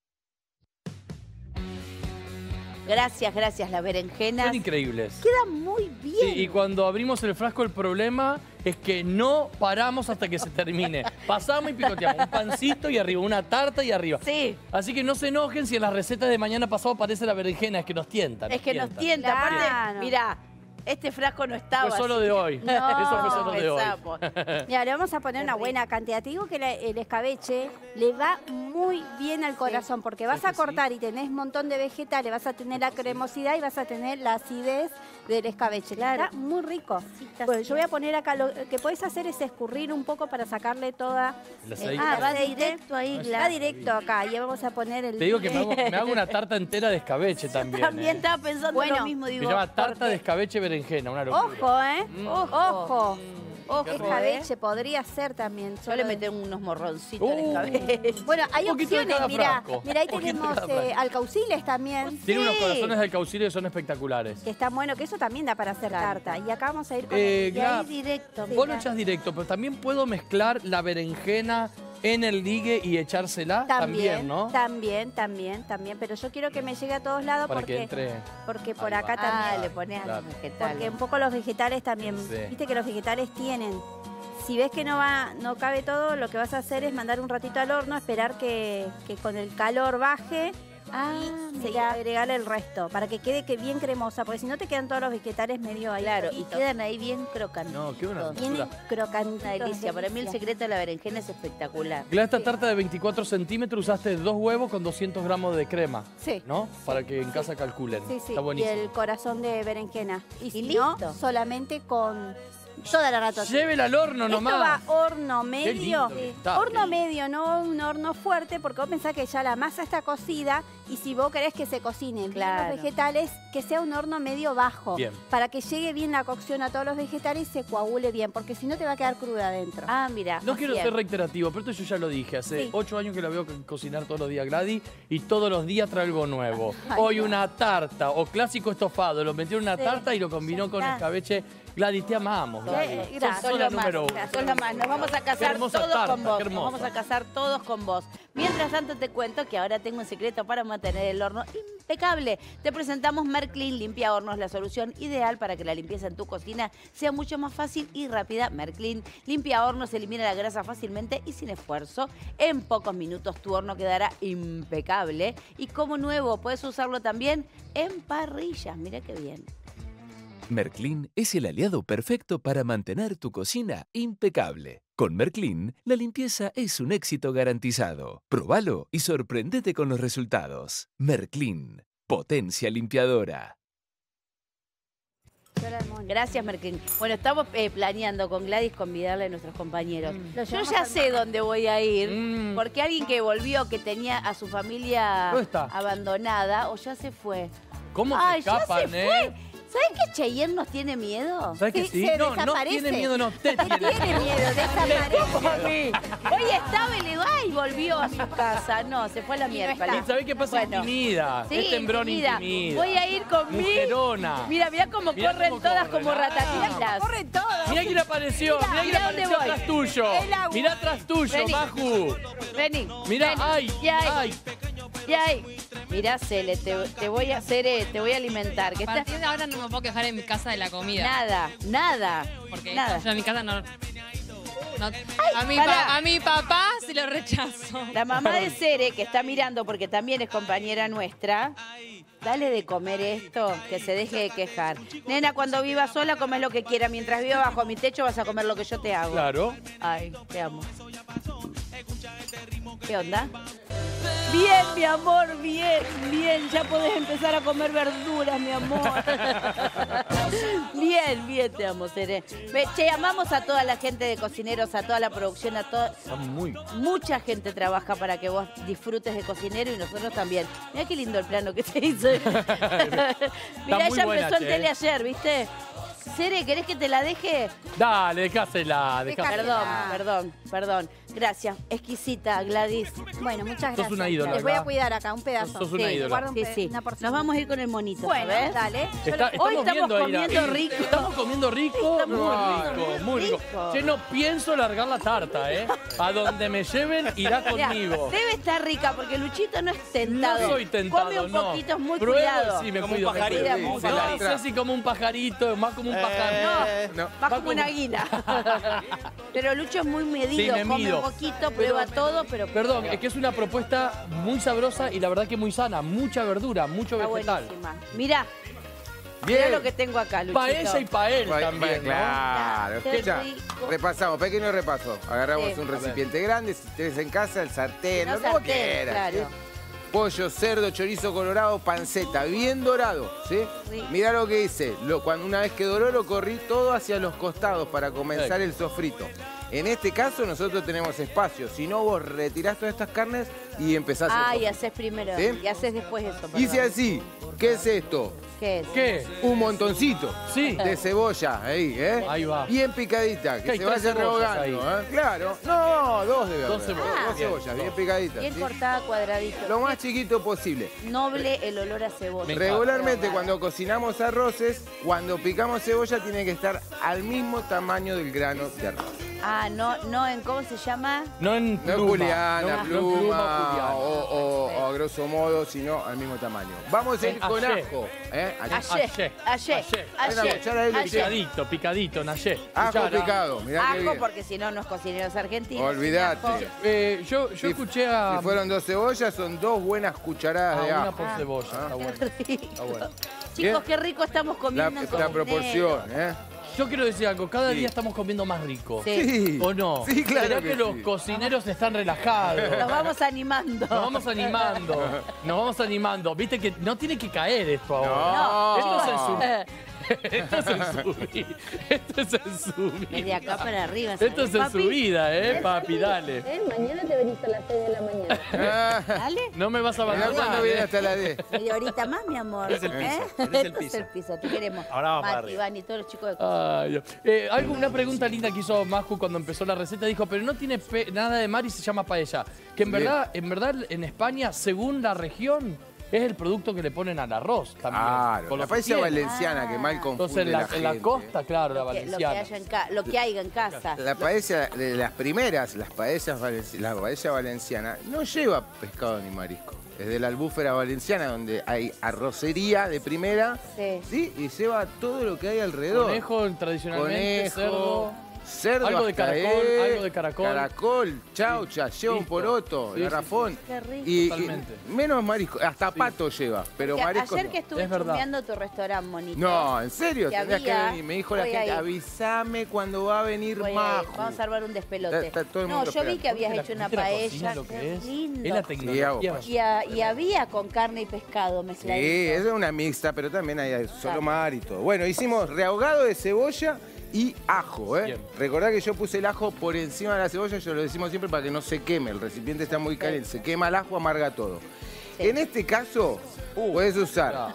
Gracias, las berenjenas. Son increíbles. Quedan muy bien. Sí, y cuando abrimos el frasco, el problema es que no paramos hasta que se termine. Pasamos y picoteamos un pancito y arriba, una tarta y arriba. Sí. Así que no se enojen si en las recetas de mañana pasado aparece la berenjena, es que nos tientan. Es que nos tienta. Claro. Aparte, mirá, este frasco no estaba Fue solo así. de hoy. No, Eso fue solo de hoy. Pensamos. Mira, le vamos a poner Qué una rico. buena cantidad. Te digo que el escabeche le va muy bien al corazón, porque vas a cortar y tenés un montón de vegetales, vas a tener la cremosidad y vas a tener la acidez del escabeche. Claro. Está muy rico. Cositas Bueno, yo voy a poner acá, lo que podés hacer es escurrir un poco para sacarle toda El aceite. Ah, va aceite. directo ahí. Va directo acá y vamos a poner el... Te digo que me hago una tarta entera de escabeche también. También estaba pensando Bueno, lo mismo, Se digo. llama tarta porque- de escabeche berenjena, una locura. Ojo, ¿eh? Ojo. Ojo. Ojo, Escabeche podría ser también. Yo le metí unos morroncitos al escabeche. Bueno, hay Un poquito de opciones, cada mirá. frasco. Mirá, ahí Un poquito de tenemos cada frasco. alcauciles también. Tiene unos Sí. corazones del caucilio que son espectaculares. Que está bueno, que eso también da para hacer Claro. tarta. Y acá vamos a ir con Eh, el... Y ahí Gab, directo. Vos lo mira. echás directo, pero también puedo mezclar la berenjena en el ligue y echársela también, ¿no? También. Pero yo quiero que me llegue a todos lados Para que porque, entre. porque por Ahí acá va. también. Le pones a Claro. los vegetales. Porque un poco los vegetales también. Sí. Viste que los vegetales tienen. Si ves que no cabe todo, lo que vas a hacer es mandar un ratito al horno, esperar que con el calor baje y seguir agregarle el resto para que quede bien cremosa, porque si no te quedan todos los vegetales medio ahí. Claro, y solitos. quedan ahí bien crocantes. No, qué buena Bien dulzura. crocantitos. Una delicia. Para mí el secreto de la berenjena es espectacular. Gladys, esta tarta de 24 centímetros usaste 2 huevos con 200 gramos de crema. Sí. ¿No? Para que en casa calculen. Sí, sí. Está Y buenísimo. el corazón de berenjena. Y si listo. no, solamente con toda la rata. Llévela al horno Esto nomás. va horno medio. lindo que está, Horno qué medio, no un horno fuerte, porque vos pensás que ya la masa está cocida y si vos querés que se cocinen Claro. bien los vegetales, que sea un horno medio bajo. Bien. Para que llegue bien la cocción a todos los vegetales y se coagule bien, porque si no te va a quedar cruda adentro. Ah, mira. No quiero bien. ser reiterativo, pero esto yo ya lo dije. Hace Sí. 8 años que la veo cocinar todos los días Gladys y todos los días trae algo nuevo. Hoy una tarta o clásico estofado, lo metió en una tarta y lo combinó con está. escabeche. Gladys, te amamos, Gladys. Gracias. Sos Sos la lo más, número 1. sos lo más. Nos vamos a Qué casar hermosa todos tarta, con vos. qué Nos hermosa. vamos a casar todos con vos. Mientras tanto te cuento que ahora tengo un secreto para mantener el horno impecable. Te presentamos Merclean Limpia Hornos, la solución ideal para que la limpieza en tu cocina sea mucho más fácil y rápida. Merclean Limpia Hornos elimina la grasa fácilmente y sin esfuerzo. En pocos minutos tu horno quedará impecable. Y como nuevo, puedes usarlo también en parrillas. Mira qué bien. Merclean es el aliado perfecto para mantener tu cocina impecable. Con Merclean, la limpieza es un éxito garantizado. Probalo y sorprendete con los resultados. Merclean, potencia limpiadora. Gracias, Merclean. Bueno, estamos planeando con Gladys convidarle a nuestros compañeros. Lo Yo llevamos ya al sé dónde voy a ir, Mm. porque alguien que volvió, que tenía a su familia ¿Dónde está? abandonada, o ya se fue. ¿Cómo Ay, se ya escapan, se fue. eh? ¿Sabes que Cheyenne nos tiene miedo? ¿Sabes que Sí, sí? se No, no desaparece. tiene miedo, no. Te tiene Tiene miedo, desaparece. A mí. Hoy estaba y le digo, ay, volvió a su casa. No, se fue a la miércoles. ¿Y sabés qué pasa? Bueno. Intimida. Sí, Es tembrón intimida. intimida. Voy a ir con mi... Mujerona. Mira cómo Mirá corren cómo todas corren. como ratas. Ah. Míralas. Corre todo. Mirá quién apareció, mirá quién mirá dónde apareció voy. atrás tuyo. El agua. Mirá atrás tuyo, Vení. Maju. Vení. Mirá, vení. ay, Y ahí. ay. Y ahí. Mirá, Cele, te voy a hacer, te voy a alimentar. Que A está... partir de ahora no me puedo quejar en mi casa de la comida. Nada. Porque nada. yo en mi casa no... pará. a mi papá se lo rechazo. La mamá de Cere, que está mirando porque también es compañera nuestra, dale de comer esto, que se deje de quejar. Nena, cuando viva sola, comes lo que quiera. Mientras viva bajo mi techo, vas a comer lo que yo te hago. Claro. Ay, te amo. ¿Qué onda? Bien, mi amor, bien, bien. Ya podés empezar a comer verduras, mi amor. Bien, te amo, Cere. Che, amamos a toda la gente de cocineros, a toda la producción, a toda... Está muy... Mucha gente trabaja para que vos disfrutes de cocinero y nosotros también. Mirá qué lindo el plano que se hizo. Mirá, muy ella buena, empezó en che. tele ayer, ¿viste? Cere, ¿querés que te la deje? Dale, dejásela, dejásela. Perdón. Gracias. Exquisita, Gladys. Bueno, muchas gracias. una ídola, Les voy a acá. cuidar acá un pedazo. Sos una ídola. Guarda un Sí. una Nos porción. vamos a ir con el monito, Bueno, ¿sabes? dale. Hoy estamos viendo ahí comiendo rico. Estamos comiendo rico, Estamos muy rico. Che, no pienso largar la tarta, ¿eh? A donde me lleven irá Mirá, conmigo. debe estar rica porque Luchito no es tentado. No soy tentado, Come un no. poquito, es muy Pruebo y cuidado. sí, me Como un cuido, me pajarito. cuido. Como un No, pajarito. sé si como un pajarito, más como un pajarito. No. Va como una guina. Pero Lucho es muy medido, Sí, me come mido. un poquito, prueba todo, pero... Perdón, es que es una propuesta muy sabrosa y la verdad que muy sana. Mucha verdura, mucho Está vegetal. buenísima. Mirá, Bien. mirá lo que tengo acá, Luchito. Pa' ella y pa' él también, ¿no? Claro, Qué escucha. rico. Repasamos, pequeño repaso. Agarramos Sí. un recipiente grande, si tenés en casa, el sartén, No, lo que vos sartén, quieras. claro. ¿sí? Pollo, cerdo, chorizo colorado, panceta, bien dorado, ¿sí? Rico. Mirá lo que hice. Cuando una vez que doró, lo corrí todo hacia los costados para comenzar el sofrito. En este caso nosotros tenemos espacio. Si no, vos retirás todas estas carnes y empezás a hacer y haces primero. ¿Sí? Y haces después eso. Perdón. Hice así. ¿Qué es esto? ¿Qué es? ¿Qué? Un montoncito Sí. de cebolla ahí, ¿eh? Ahí va. Bien picadita, ¿Qué que hay, se tres vaya cebollas rehogando, ¿eh? Claro. No, dos de verdad. Dos cebollas. Dos Bien. cebollas, bien picaditas. Bien ¿sí? cortada, cuadradito. Lo más chiquito posible. Noble el olor a cebolla. Me encanta. Regularmente Rehogada. cuando cocinamos arroces, cuando picamos cebolla tiene que estar al mismo tamaño del grano de arroz. No en, ¿cómo se llama? No en No pluma. es juliana, no en pluma, juliana. o a grosso modo, sino al mismo tamaño. Vamos a ir En con ayer. ajo. ¿eh? Ayer. Picadito, picadito, Nayé. Ajo Cuchara. picado, mirá qué Ajo, bien. porque si no, no es cocineros argentinos. Olvídate. Ajo. Yo escuché a... Si fueron 2 cebollas, son 2 buenas cucharadas de una ajo. por cebolla, Ah. está bueno. Rico. bueno. Chicos, Bien. qué rico estamos La, comiendo en la cocinero. proporción, ¿eh? Yo quiero decir algo, cada Sí. día estamos comiendo más rico. Sí. ¿O no? Sí, claro ¿Será que que los sí. cocineros están relajados? Nos vamos animando. Nos vamos animando. Nos vamos animando. Viste que no tiene que caer esto ahora. No. Esto es en su... Eh, Esto es en su vida. Esto es en su Desde vida. acá para arriba. Esto es en su vida, papi, dale. Mañana te venís a las 6 de la mañana. Ah, Dale. No me vas a mirá abandonar. cuándo viene hasta la 10. Media horita más, mi amor. Es el piso, ¿Eh? es el Esto piso. el piso. Te queremos. Ahora vamos para Mati, arriba. Iván y todos los chicos de Ay, Dios. Una pregunta linda que hizo Maju cuando empezó la receta, dijo, pero no tiene nada de mar y se llama paella. Que en Bien. verdad en España, según la región, es el producto que le ponen al arroz también. Claro, con la lo que paella tiene. valenciana que mal confunde Entonces en la gente. costa, claro, la lo que valenciana. haya lo que haya en casa. La paella de las primeras, la paella valenciana, no lleva pescado ni marisco. Es de la albúfera valenciana, donde hay arrocería de primera, Sí. ¿sí? Y lleva todo lo que hay alrededor. Conejo tradicionalmente, cerdo. cerdo Algo de hasta caracol, ahí, algo de caracol. Caracol, chaucha, lleva un Listo. poroto, Sí, sí, garrafón. Qué rico. Y Totalmente. menos marisco, hasta pato lleva, pero Que marisco ayer no. que estuve Es verdad. chusmeando tu restaurante, Monito. No, en serio, Que tendrías que había- venir. Me dijo la voy gente, a ir. avísame cuando va a venir Voy a ir. Majo. Vamos a armar un despelote. Está todo el No, mundo yo vi esperando. que habías La- hecho una ¿viste la cocina paella. lo que Qué es? lindo. Es la hago tecnología. paella. Y había con carne y pescado Sí, mezcladito. es una mixta, pero también hay solo mar y todo. Bueno, hicimos rehogado de cebolla y ajo, ¿eh? Bien. Recordá que yo puse el ajo por encima de la cebolla, yo lo decimos siempre para que no se queme, el recipiente está muy caliente, se quema el ajo, amarga todo. Sí. En este caso, puedes usar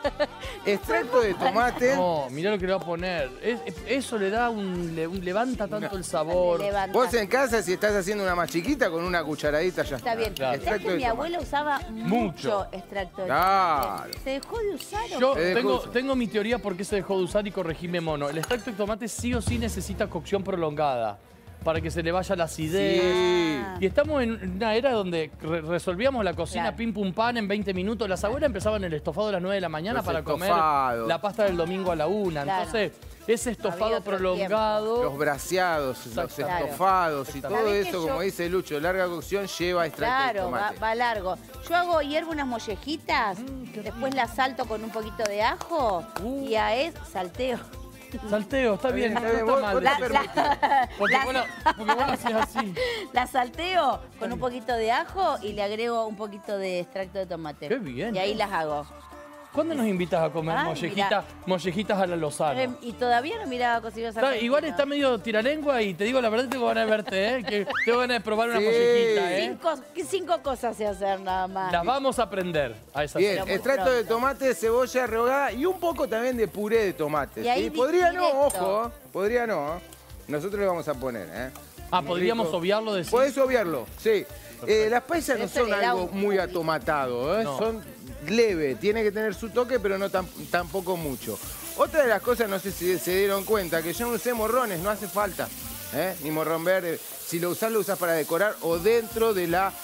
extracto de tomate. No, mirá lo que le va a poner. Eso le da levanta tanto el sabor. Levanta. Vos en casa, si estás haciendo una más chiquita, con una cucharadita ya está. Está bien. Claro. ¿Sabés Extracto que de mi tomate. abuela usaba mucho extracto de Claro. tomate? ¿Se dejó de usar o Yo qué? dejó tengo, usar. tengo mi teoría por qué se dejó de usar y corregime mono. El extracto de tomate sí o sí necesita cocción prolongada para que se le vaya la acidez. Sí. Y estamos en una era donde resolvíamos la cocina Claro. pim pum pan en 20 minutos. Las abuelas empezaban el estofado a las 9 de la mañana Los para comer estofados. la pasta del domingo a la 1. Claro. Entonces, ese estofado Había otro prolongado. Los braseados, los Exacto. estofados y todo ¿Sabés que eso, yo- como dice Lucho, larga cocción lleva extracto de Claro, tomate. va largo. Yo hago hiervo unas mollejitas, después las salto con un poquito de ajo y a salteo. Salteo, está bien, Está no bien, está vos mal. te permitís. Porque vos lo hacés así. La salteo con un poquito de ajo y le agrego un poquito de extracto de tomate. Qué bien. Y ahí las hago. ¿Cuándo nos invitas a comer Ay, mollejitas a la Lozano? Y todavía no miraba cocineros Está- argentinos. igual está medio tiralengua y te digo la verdad, tengo ganas de verte, ¿eh? Que tengo ganas de probar una Sí. mollejita, ¿eh? Cinco cosas sé hacer nada más. Las vamos a aprender a esas. Bien, Pero muy extracto de pronto. tomate, cebolla rehogada y un poco también de puré de tomate. Y ahí ¿sí? Podría no, directo. ojo, podría no. Nosotros le vamos a poner, ¿eh? Ah, podríamos Rico. obviarlo de sí. Podés obviarlo, sí. Las paellas no Eso son le da algo un muy gustito. atomatado, ¿eh? No. Son leve, tiene que tener su toque, pero no tampoco mucho. Otra de las cosas, no sé si se dieron cuenta, que yo no usé morrones, no hace falta, ¿eh? Ni morrón verde. Si lo usás para decorar o dentro de la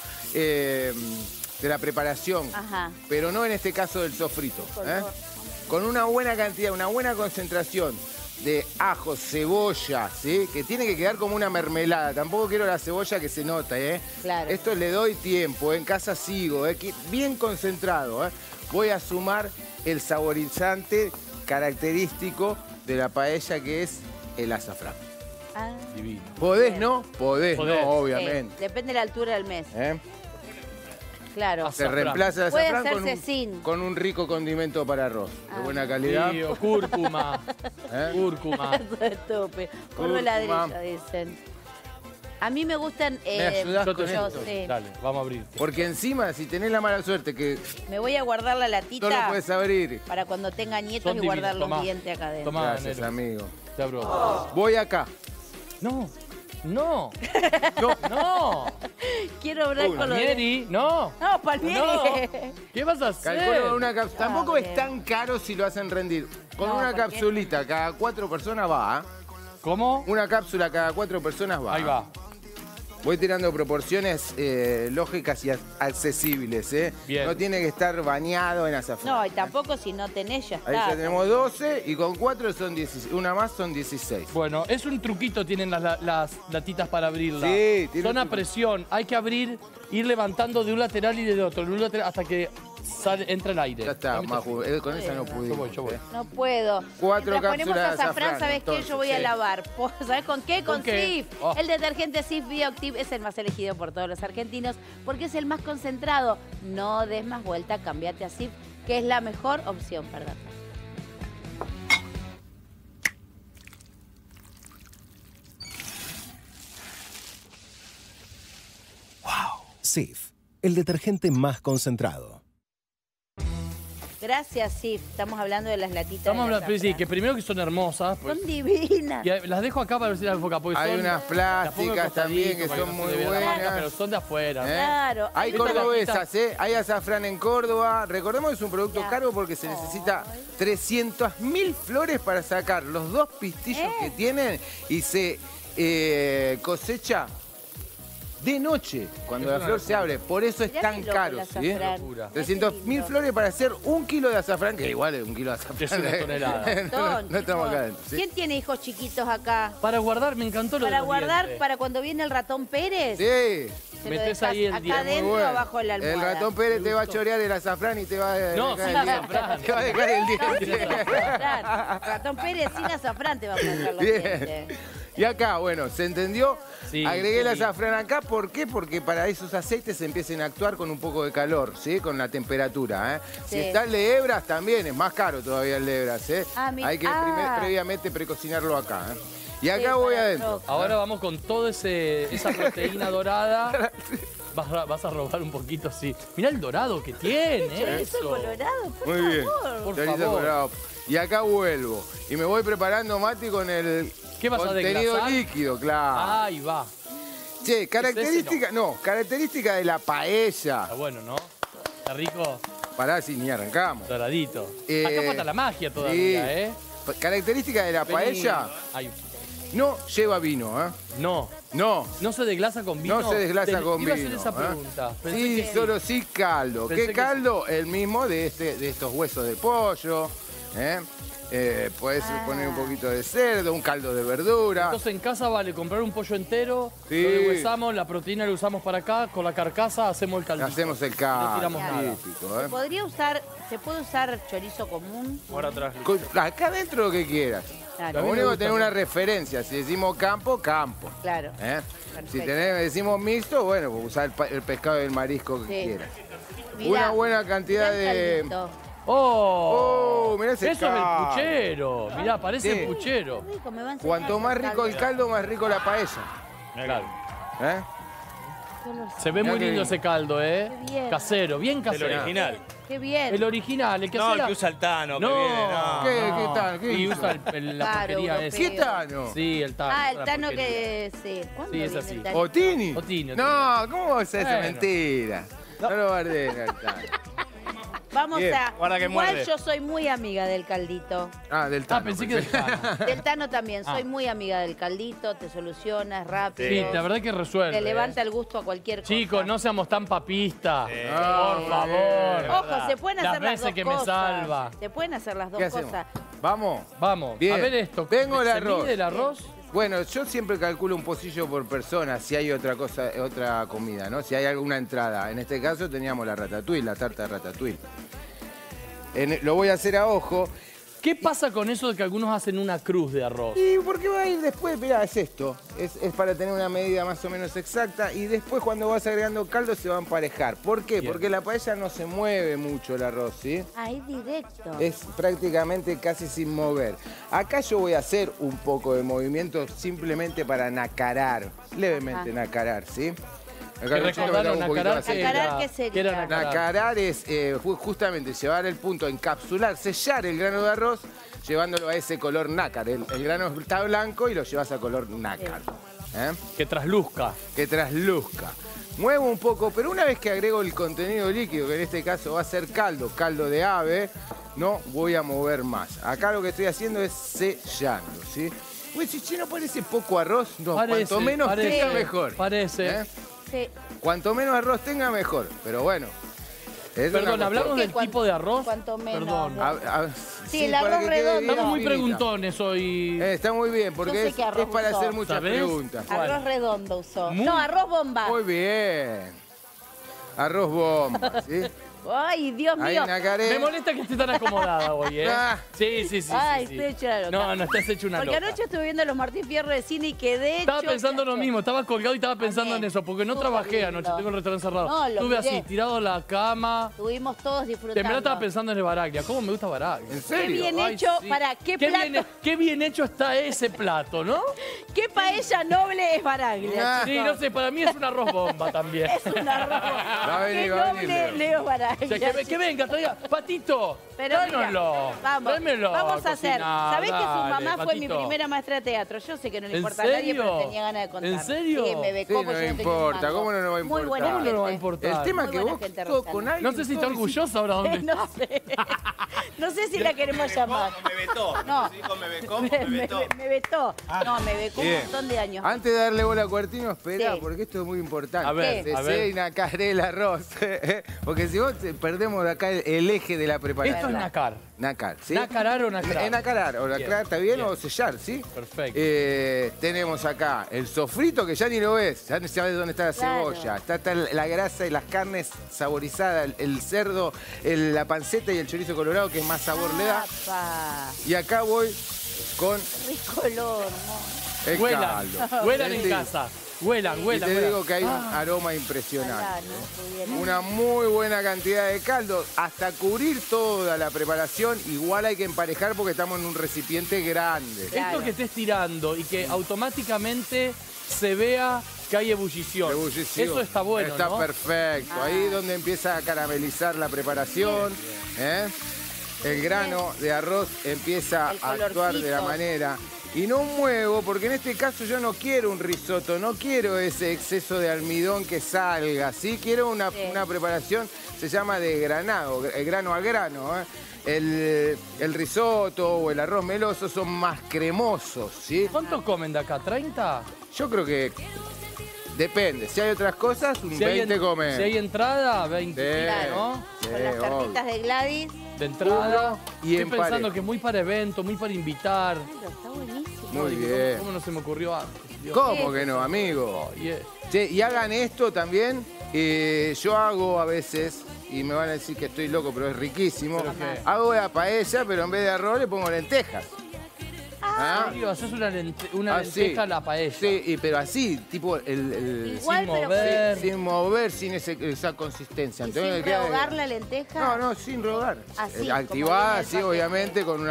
preparación. Ajá. Pero no en este caso del sofrito. ¿eh? Con una buena cantidad, una buena concentración de ajo, cebolla, ¿sí? Que tiene que quedar como una mermelada. Tampoco quiero la cebolla que se nota, ¿eh? Claro. Esto le doy tiempo, en casa sigo, bien concentrado, ¿eh? Voy a sumar el saborizante característico de la paella, que es el azafrán. Ah, Divino. ¿Podés, Bien. no? Podés, Podés. no, obviamente. depende de la altura del mes. ¿Eh? Claro. Azafrán. Se reemplaza el Puede azafrán con hacerse sin. con un rico condimento para arroz. De buena calidad. Sí, o cúrcuma. ¿Eh? Cúrcuma. Eso es estúpido. Polvo Cúrcuma. ladrillo, dicen. A mí me gustan... ¿Me ayudás Yo te con yo esto? sé. Dale, vamos a abrir. Porque encima, si tenés la mala suerte que Me voy a guardar la no lo latita puedes abrir. para cuando tenga nietos Son y guardar divinos, los tomá. dientes acá adentro. Tomá, Gracias, Nero. amigo. Te abro. Voy acá. No. No. No, No. Quiero hablar con los... Palmieri. No. No, Palmieri. No. ¿Qué vas a hacer? calculo una cápsula. Tampoco bien. es tan caro si lo hacen rendir. Con No, una porque- capsulita cada 4 personas va. ¿Eh? ¿Cómo? Una cápsula cada 4 personas va. Ahí va. Voy tirando proporciones lógicas y accesibles, ¿eh? Bien. No tiene que estar bañado en azafrán. No, y tampoco si no tenés ya está. Ahí ya tenemos 12 y con 4 son 16. Una más son 16. Bueno, es un truquito tienen las latitas para abrirla. Sí, tiene Son un a truco. presión. Hay que abrir, ir levantando de un lateral y del otro, de un lateral hasta que entra el aire. Ya está, Ahí me Maju. Con esa no pudimos. Yo voy. No puedo. 4 Mientras ponemos cápsulas de azafrán, azafrán, ¿sabes qué? entonces, Yo voy a sí. lavar. ¿Sabes con qué? Con qué? Cif. Oh. El detergente Cif Bioactive es el más elegido por todos los argentinos porque es el más concentrado. No des más vuelta, cambiate a Cif, que es la mejor opción, perdón. Cif, el detergente más concentrado. Gracias, Cif. Estamos hablando de las latitas. Estamos de hablando, sí, azafrán. que primero que son hermosas. pues, Son divinas. y las dejo acá para ver si las enfoca. Porque Hay son, unas las pongo plásticas al también que costadito son para muy no se vea la marca, buenas. pero son de afuera. ¿Eh? Claro. Hay Esta cordobesas, ¿eh? Hay azafrán en Córdoba. Recordemos que es un producto Ya. caro porque se necesita 300.000 flores para sacar los 2 pistillos que tienen y se cosecha de noche, cuando Es la una flor se abre. Por eso es Mirá tan qué loco caro, el ¿sí? azafrán. Locura. Qué 300.000 lindo. flores para hacer 1 kilo de azafrán, que igual es 1 kilo de azafrán. Es una tonelada. no estamos acá adentro. ¿sí? ¿Quién tiene hijos chiquitos acá? Para guardar, me encantó lo de Para los guardar, dientes. para cuando viene el ratón Pérez. Sí. Se lo Metés dejás ahí el acá diente. adentro, Muy bueno. abajo de la almohada. El ratón Pérez te va a chorear el azafrán y te va a No, dejar sin el diente. azafrán. Te va a dejar el No, diente. sin azafrán. Ratón Pérez sin azafrán te va a poner los Bien. dientes. Y acá, bueno, ¿se entendió? Sí, Agregué el sí. azafrán acá, ¿por qué? Porque para esos aceites empiecen a actuar con un poco de calor, ¿sí? Con la temperatura, ¿eh? Sí. Si está el de hebras, también es más caro todavía el de hebras, ¿eh? Ah, Hay que previamente precocinarlo acá, ¿eh? Y acá voy para adentro. ropa. Ahora vamos con toda esa proteína dorada. Vas a robar un poquito, sí. Mirá el dorado que tiene. Chorizo eso. colorado, por Muy bien. favor. Por Chorizo favor. colorado. Y acá vuelvo. Y me voy preparando, Mati, con el ¿Qué vas a contenido desgrasar? líquido, claro. Ahí va. Che, característica, característica de la paella. Está bueno, ¿no? Está rico, Pará, si ni arrancamos. doradito. Eh, Acá falta la magia todavía, sí. ¿eh? Característica de la Vení. paella, Ahí. no lleva vino, ¿eh? No. No. ¿No se desglasa con vino? No se desglasa con Iba vino. a hacer esa ¿eh? pregunta. Pensé Sí, que solo sí caldo. Pensé ¿Qué que caldo? El mismo de estos huesos de pollo. Puedes poner un poquito de cerdo, un caldo de verdura. Entonces en casa vale comprar un pollo entero, Sí. lo deshuesamos, la proteína la usamos para acá, con la carcasa hacemos el caldito. Hacemos el No caldo. tiramos nada. Típico, ¿eh? ¿Se puede usar chorizo común? Ahora atrás. Acá adentro lo que quieras. Claro. Lo único es tener una referencia. Si decimos campo, campo. Claro. ¿eh? Perfecto. Si decimos mixto, bueno, pues usar el pescado y el marisco que Sí. quieras. Mirá, Una buena cantidad mirá el de... caldito. ¡Oh! Oh, mirá ese Eso es el caldo. puchero. Mirá, parece Sí. el puchero. Qué rico, me va a enseñar Cuanto a más hacer rico el caldo, más rico la paella. Claro. ¿Eh? Qué olor- Se ve Mirá muy qué lindo bien. ese caldo, ¿eh? Qué bien. Casero, bien casero. El original. Qué bien. El original, el que No, hace el la- que usa el Tano, que No. viene, no. ¿Qué tal? ¿Qué Y tal? usa la Claro, porquería europeo. esa. ¿Qué tano? Sí, el Tano. Ah, la el Tano porquería. que... Sí. ¿Cuándo Sí, es viene así. el Tano? ¿Otini? Otini. No, ¿cómo va a ser esa Bueno. mentira? No lo guardé. el Tano. Vamos Bien. a... Guarda que Igual muerde. yo soy muy amiga del caldito. Ah, del Tano. Ah, pensé que del Tano. Del Tano también. Soy Ah. muy amiga del caldito. Te soluciona, es rápido. Sí, la verdad que resuelve. Te levanta ¿eh? el gusto a cualquier cosa. Chicos, no seamos tan papistas. Ah, Por favor. Ojo, se pueden Las hacer las veces dos que cosas. me salva. Se pueden hacer las dos ¿Qué hacemos? cosas. ¿Vamos? Vamos, Bien. a ver esto. Vengo el ¿Se arroz. mide el arroz? Bueno, yo siempre calculo un pocillo por persona si hay otra cosa, otra comida, ¿no? Si hay alguna entrada. En este caso teníamos la ratatouille, la tarta de ratatouille. Lo voy a hacer a ojo. ¿Qué pasa con eso de que algunos hacen una cruz de arroz? Y porque va a ir después, mirá, es esto. Es para tener una medida más o menos exacta. Y después cuando vas agregando caldo se va a emparejar. ¿Por qué? Bien. Porque la paella no se mueve mucho el arroz, ¿sí? Ahí directo. Es prácticamente casi sin mover. Acá yo voy a hacer un poco de movimiento simplemente para nacarar. Levemente nacarar, ¿sí? Acá Que Luchito recordaron me hago un poquito nacarar más. que Nacarar, era- ¿qué sería? que era nacarar. Nacarar es justamente llevar el punto, encapsular, sellar el grano de arroz, llevándolo a ese color nácar. El grano está blanco y lo llevas a color nácar. ¿Eh? Que trasluzca. Que trasluzca. Muevo un poco, pero una vez que agrego el contenido líquido, que en este caso va a ser caldo de ave, no voy a mover más. Acá lo que estoy haciendo es sellando, ¿sí? Pues si no parece poco arroz, no, cuanto menos tenga mejor. Parece. ¿Eh? Sí. Cuanto menos arroz tenga mejor, pero bueno. Es Perdón, una hablamos cuestión. del tipo de arroz. Cuanto menos. Perdón. Sí, el para arroz que quede redondo. bien Estamos muy finita. preguntones hoy. Está muy bien, Yo porque sé es qué arroz para usó. hacer muchas ¿Sabés? preguntas. Arroz redondo usó. Muy- No, arroz bomba. Muy bien. Arroz bomba, ¿sí? Ay, Dios Ahí mío. nacaré. Me molesta que esté tan acomodada hoy, ¿eh? Ah. Sí, sí, sí. Ay, sí, estoy hecha una loca. No, no, estás hecho una Porque loca. anoche estuve viendo los Martín Fierro de cine y quedé Estaba pensando lo mismo, estaba colgado y estaba pensando También. en eso, porque no Estuvo trabajé lindo. anoche, tengo el restaurante cerrado. No, lo Estuve así, miré. tirado en la cama. Estuvimos todos En disfrutando. verdad estaba pensando en el Baraglia. ¿Cómo me gusta Baraglia? ¿En serio? Qué bien Ay, hecho, sí. para qué plato. Qué bien hecho está ese plato, ¿no? ¿Qué paella noble es Baraglia? Ah. Sí, no sé, para mí es un arroz bomba también. Es un arroz. Va a venir, Qué va a venir, noble Leo. Leo O Baraglia. sea, que venga, traiga. Patito, Pero mira, tráenoslo. vamos, Tráemelo vamos a hacer. cocinar, ¿Sabés que su dale, mamá fue mi Patito. primera maestra de teatro? Yo sé que no le ¿En importa a nadie, pero serio? tenía ganas de contar. ¿En serio? Sí, me Sí, becó no porque me yo no tenía un importa. mango. ¿Cómo no nos va a Muy importar? buena ¿Cómo no nos va a gente. importar? El tema Muy que buena vos gente, todo con Rosana. alguien. No sé si está todo decís- orgullosa ahora dónde está. No sé. No sé si la queremos llamar. Me vetó. No. Dijo me becó o me vetó. Me vetó. No, me becó un Bien. montón de años. Antes de darle bola a Cuartino, espera, Sí. porque esto es muy importante. A ver, Se a ver. y nacaré el arroz. Porque si vos perdemos de acá el eje de la preparación. Esto es nacar. Nacar, ¿sí? ¿Nacarar o nacrar? Es nacarar, o nacrar, está bien, bien. o sellar, ¿sí? Perfecto. Tenemos acá el sofrito, que ya ni lo ves, ya no sabes dónde está la Claro. cebolla. Está la grasa y las carnes saborizadas, el cerdo, la panceta y el chorizo colorado, que más sabor le da. Papá. Y acá voy con Rico olor, ¿no? el Huelan, caldo. huelan en ¿Entendí? casa. Huelan, Y huelan, te huelan. digo que hay un Ah, aroma Ojalá, impresionante. ¿no? Pudiera. Una muy buena cantidad de caldo, hasta cubrir toda la preparación. Igual hay que emparejar porque estamos en un recipiente grande. Claro. Esto que estés tirando y que automáticamente se vea que hay ebullición. Ebullición. Eso está bueno, Está ¿no? perfecto. Ahí es donde empieza a caramelizar la preparación. ¿eh? El grano de arroz empieza El a actuar de la colorcito. manera. Y no muevo, porque en este caso yo no quiero un risotto, no quiero ese exceso de almidón que salga, ¿sí? Quiero una preparación, se llama de granado, grano a grano, ¿eh? El risotto o el arroz meloso son más cremosos, ¿sí? ¿Cuánto comen de acá? ¿30? Yo creo que depende. Si hay otras cosas, un Si hay 20 en- comen. Si hay entrada, 20, Sí. ¿no? Con las cartitas de Gladys. De entrada. Y Estoy en pensando pareja. que es muy para evento, muy para invitar. Claro, está buenísimo. Muy Digo, bien. ¿Cómo no se me ocurrió antes? Dios. ¿Cómo que no, amigo? Yeah. Che, y hagan esto también. Yo hago a veces, y me van a decir que estoy loco, pero es riquísimo. ¿Pero qué? Hago la paella, pero en vez de arroz le pongo lentejas. ¿Ah? ¿En serio? ¿Haces una Así. lenteja a la paella? Sí, pero así, tipo Igual, sin pero mover. sin mover, sin esa consistencia. ¿Y Entonces sin queda- rehogar la lenteja? No, no, sin rogar. Así, como Activada, viene el sí, paquete. obviamente, con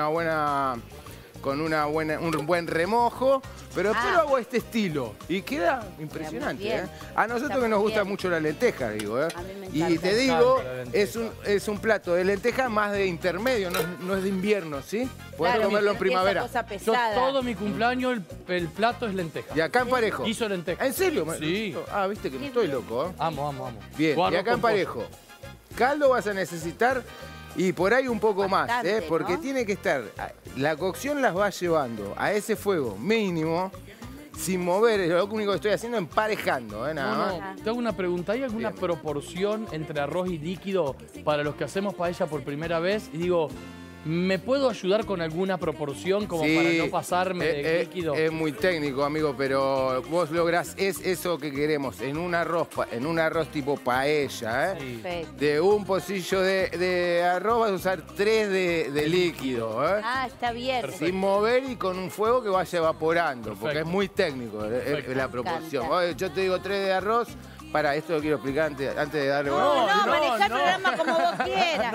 un buen remojo, pero después lo hago a este estilo y queda impresionante. Está muy bien. A nosotros Está que nos muy gusta bien. mucho la lenteja, digo. A mí me Y encanta. te Me digo, encanta la lenteja. es un plato de lenteja más de intermedio, no es de invierno, ¿sí? Podés Claro, comerlo en esa primavera. cosa Yo pesada. todo mi cumpleaños el plato es lenteja. Y acá en parejo. Guiso de lenteja. ¿En serio? Sí. Ah, viste que no estoy loco, ¿eh? Amo. Bien, O y arroz acá en con pollo. parejo. Caldo vas a necesitar y por ahí un poco Bastante, más, porque ¿no? tiene que estar, la cocción las va llevando a ese fuego mínimo, sin mover, lo único que estoy haciendo es emparejando, nada más. No, te hago una pregunta. ¿Hay alguna Bien. proporción entre arroz y líquido para los que hacemos paella por primera vez? Y digo, ¿Me puedo ayudar con alguna proporción como Sí, para no pasarme de líquido? Es muy técnico, amigo, pero vos lográs, es eso que queremos, en un arroz tipo paella, ¿eh? Sí. Perfecto. De un pocillo de arroz vas a usar 3 de líquido, ¿eh? Ah, está bien. Perfecto. Sin mover y con un fuego que vaya evaporando, porque Perfecto. es muy técnico Perfecto. la Me proporción. encanta. Yo te digo 3 de arroz, para esto lo quiero explicar antes de darle No, No, manejá el no. programa como vos quieras.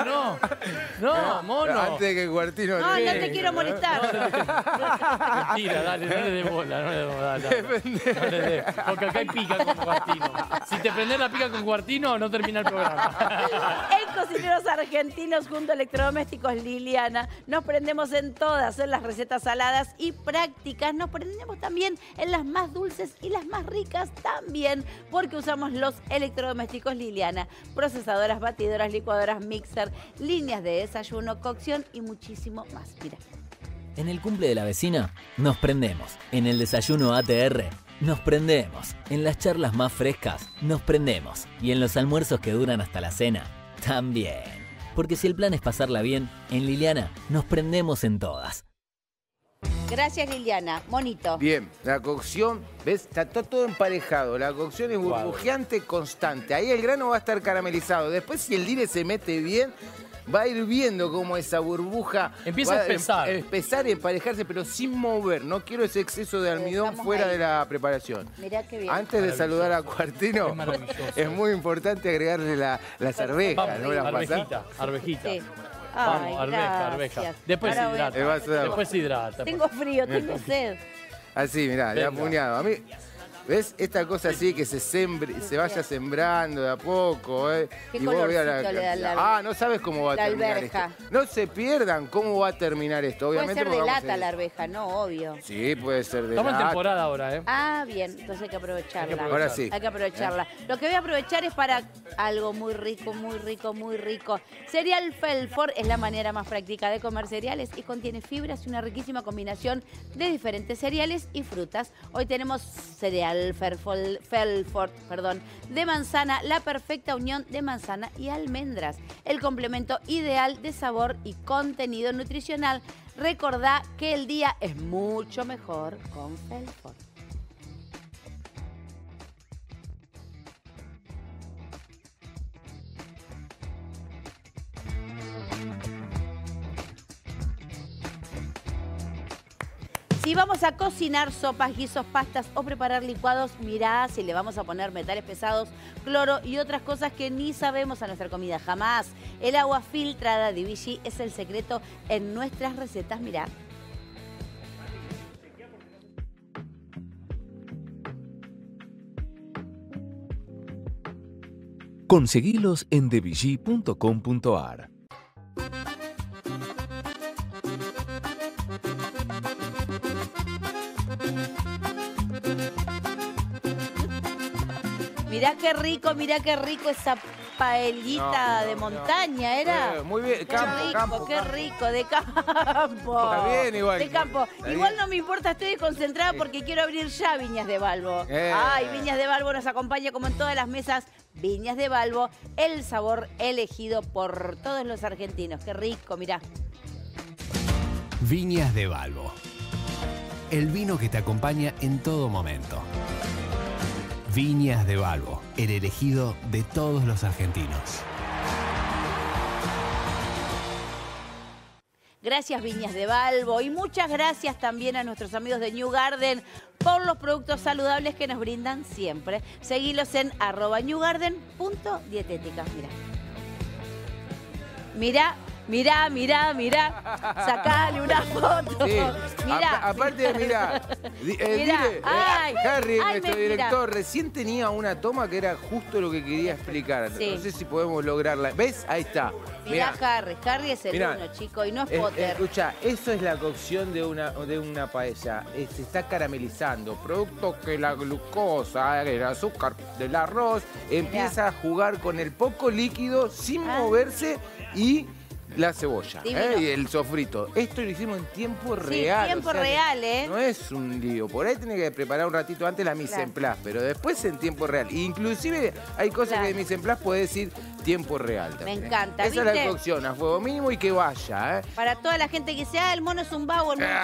No, mono. Antes de que Cuartino No, no le- te quiero molestar. Mentira, dale, no le dé bola, no le dé bola. No le dé. Porque acá hay pica con Cuartino. Si te prendés la pica con Cuartino, no termina el programa. En Cocineros Argentinos junto a Electrodomésticos Liliana nos prendemos en todas, en las recetas saladas y prácticas. Nos prendemos también en las más dulces y las más ricas también, porque usamos los electrodomésticos Liliana. Procesadoras, batidoras, licuadoras, mixer, líneas de desayuno, cocción y muchísimo más. Mira. En el cumple de la vecina, nos prendemos. En el desayuno ATR, nos prendemos. En las charlas más frescas, nos prendemos. Y en los almuerzos que duran hasta la cena, también. Porque si el plan es pasarla bien, en Liliana nos prendemos en todas. Gracias, Liliana. Monito. Bien, la cocción, ¿ves? Está todo emparejado. La cocción es burbujeante constante. Ahí el grano va a estar caramelizado. Después, si el dire se mete bien, va a ir viendo cómo esa burbuja Empieza va a espesar. Espesar y emparejarse, pero sin mover. No quiero ese exceso de almidón Estamos fuera ahí. de la preparación. Mirá qué bien. Antes de saludar a Cuartino, Es maravilloso. es muy importante agregarle las arvejas, ¿no? ¿La pasás? Arvejita, arvejita. Sí. Vamos, Ay, arveja, arveja. gracias. Después se Ahora voy a- hidrata. El vaso de agua. Después se hidrata. Tengo frío, tengo sed. Así, mirá, de Venga. apuñado. A mí, ¿ves? Esta cosa así que se vaya sembrando de a poco, ¿eh? ¿Qué Y vos veas colorcito le da la- no sabes cómo va a la terminar alberja? esto. No se pierdan cómo va a terminar esto. Puede Obviamente ser de porque vamos a lata ir- la arveja, no, obvio. Sí, puede ser de Estamos en lata. temporada ahora, ¿eh? Ah, bien, entonces hay que aprovecharla. Ahora sí. Hay que aprovecharla. Lo que voy a aprovechar es para algo muy rico, muy rico, muy rico. Cereal Felford es la manera más práctica de comer cereales y contiene fibras y una riquísima combinación de diferentes cereales y frutas. Hoy tenemos cereal Felford, de manzana, la perfecta unión de manzana y almendras. El complemento ideal de sabor y contenido nutricional. Recordá que el día es mucho mejor con Felford. Si vamos a cocinar sopas, guisos, pastas o preparar licuados, mirá si le vamos a poner metales pesados, cloro y otras cosas que ni sabemos a nuestra comida jamás. El agua filtrada de Vichy es el secreto en nuestras recetas, mirá. Conseguilos en devigí.com.ar. Mirá qué rico esa paellita No, de no, montaña, ¿era? Muy bien, Qué campo, rico, campo, qué campo. rico, de campo. Está bien igual. De campo. Está Igual bien. no me importa, estoy desconcentrada porque quiero abrir ya Viñas de Balbo. Ay, Viñas de Balbo nos acompaña como en todas las mesas. Viñas de Balbo, el sabor elegido por todos los argentinos. Qué rico, mirá. Viñas de Balbo. El vino que te acompaña en todo momento. Viñas de Balbo, el elegido de todos los argentinos. Gracias Viñas de Balbo y muchas gracias también a nuestros amigos de New Garden por los productos saludables que nos brindan siempre. Seguilos en @newgarden.dietética. Mirá. Sacale una foto. Sí. Mirá. Aparte, mirá. Harry, nuestro mira. director, recién tenía una toma que era justo lo que quería explicar. Sí. No sé si podemos lograrla. ¿Ves? Ahí está. Mirá, Harry es el Mirá. uno, chico, y no es Potter. Escucha, eso es la cocción de una paella. Se está caramelizando. Producto que la glucosa, el azúcar del arroz, empieza a jugar con el poco líquido sin moverse y la cebolla y el sofrito. Esto lo hicimos en tiempo real. tiempo real, ¿eh? No es un lío. Por ahí tenés que preparar un ratito antes la mise en place, pero después en tiempo real. Inclusive hay cosas que de mise en place podés decir, tiempo real también. Me encanta, Esa ¿viste? es la cocción, a fuego mínimo y que vaya, ¿eh? Para toda la gente que dice, el mono es un vago, el mono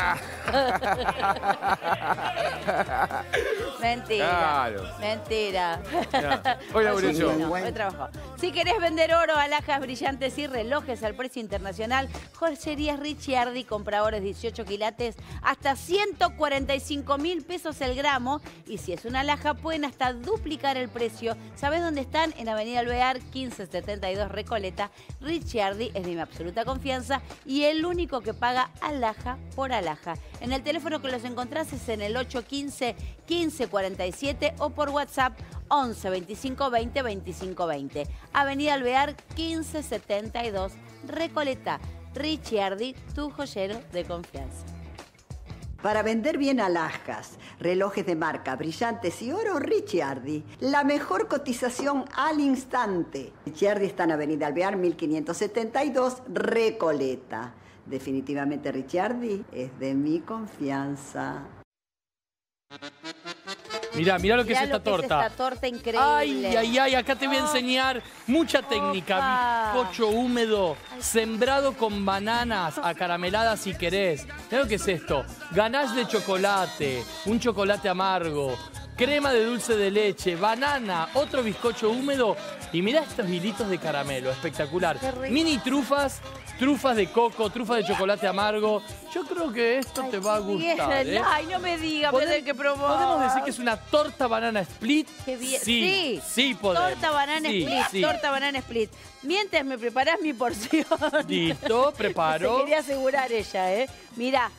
Mentira. Claro. Mentira. Hoy laburé yo. Hoy trabajo. Si querés vender oro, alhajas brillantes y relojes al precio internacional, Joyerías Ricciardi, compradores 18 quilates, hasta 145.000 pesos el gramo. Y si es una alhaja, pueden hasta duplicar el precio. ¿Sabés dónde están? En Avenida Alvear, 1572 Recoleta. Ricciardi es de mi absoluta confianza y el único que paga alhaja por alhaja. En el teléfono que los encontrás es en el 815-1547 o por WhatsApp 11 25 20 25 20. Avenida Alvear 1572 Recoleta. Ricciardi, tu joyero de confianza. Para vender bien alhajas, relojes de marca, brillantes y oro, Ricciardi. La mejor cotización al instante. Ricciardi está en Avenida Alvear 1572 Recoleta. Definitivamente Ricciardi es de mi confianza. Mirá lo que es esta torta. Esta torta increíble. Ay, acá te voy a enseñar mucha técnica. Bizcocho húmedo, sembrado con bananas acarameladas si querés. Mirá lo que es esto. Ganache de chocolate, un chocolate amargo, crema de dulce de leche, banana, otro bizcocho húmedo. Y mirá estos hilitos de caramelo, espectacular. Mini trufas de coco, trufas de chocolate amargo. Yo creo que esto te va a gustar, ¿eh? Ay, no me digas, pero hay que probar. ¿Podemos decir que es una torta banana split? Qué bien. Sí, podemos. Torta banana split, torta banana split. Mientras me preparás mi porción. Listo, preparo. Se quería asegurar ella, ¿eh? Mirá.